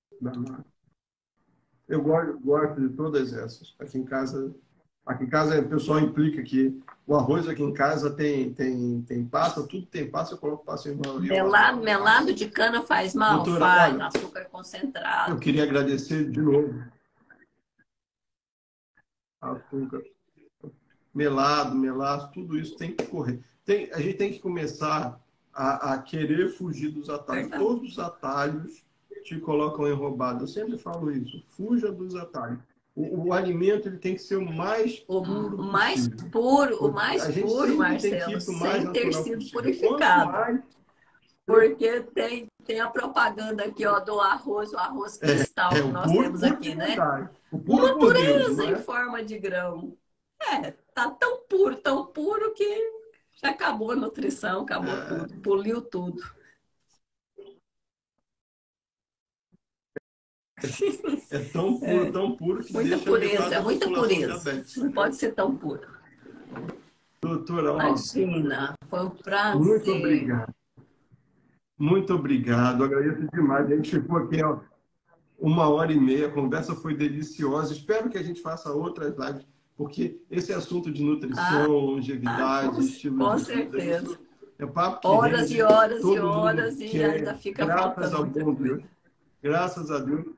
Eu gosto, gosto de todas essas. Aqui em casa, aqui em casa o pessoal implica que o arroz aqui em casa tem, tem, tem passa, tudo tem passa, eu coloco passa em uma. Eu Melado, adoro melado passa. de cana faz mal? Doutora, Faz. olha, Açúcar eu concentrado. queria agradecer de novo. Açúcar, melado, melaço, tudo isso tem que correr. Tem, a gente tem que começar a, a querer fugir dos atalhos. Verdade. Todos os atalhos te colocam em roubada. Eu sempre falo isso. Fuja dos atalhos. O, o alimento ele tem que ser o mais O puro mais possível. puro, o mais A gente puro, sempre tem que Marcelo, ir para o mais sem ter natural sido possível. Quanto purificado. mais. Porque tem, tem a propaganda aqui, ó, do arroz, o arroz cristal É que o nós puro temos por aqui, né? divindade. O puro Uma por Deus, pureza não em é? forma de grão. É, tá tão puro, tão puro que já acabou a nutrição, acabou É, tudo, poliu tudo. é tão puro, É, tão puro que muita deixa pureza, metade é da muita população pureza. diabética. Não pode ser tão puro. Doutora, ó, Imagina, foi um muito prazer. obrigado. Muito obrigado. Agradeço demais. A gente ficou aqui ó, uma hora e meia. A conversa foi deliciosa. Espero que a gente faça outras lives, porque esse assunto de Ah, nutrição, ah, com, longevidade, estilo com de vida, certeza. isso é papo que Horas e rende. horas e Todo mundo horas e ainda quer, fica graças faltando ao muita bom coisa. Deus. Graças a Deus.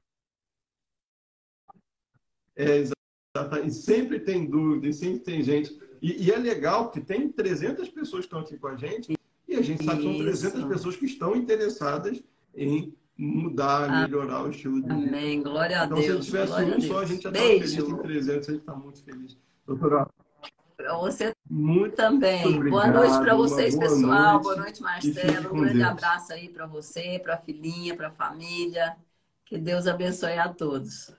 É, exatamente. E sempre tem dúvida, e sempre tem gente. E, e é legal que tem trezentas pessoas que estão aqui com a gente, e a gente sabe que são trezentas Isso. pessoas que estão interessadas em mudar, melhorar o estilo de vida. Amém. Glória a Então, se Deus. tivesse Glória a um só, a Deus. gente já estava feliz. Tem Beijo. trezentos, a gente está muito feliz. Doutora, Para você muito também. Boa noite para obrigado, uma vocês, boa pessoal. Boa noite noite, e fique Marcelo. Um com grande Deus. abraço aí para você, para a filhinha, para a família. Que Deus abençoe a todos.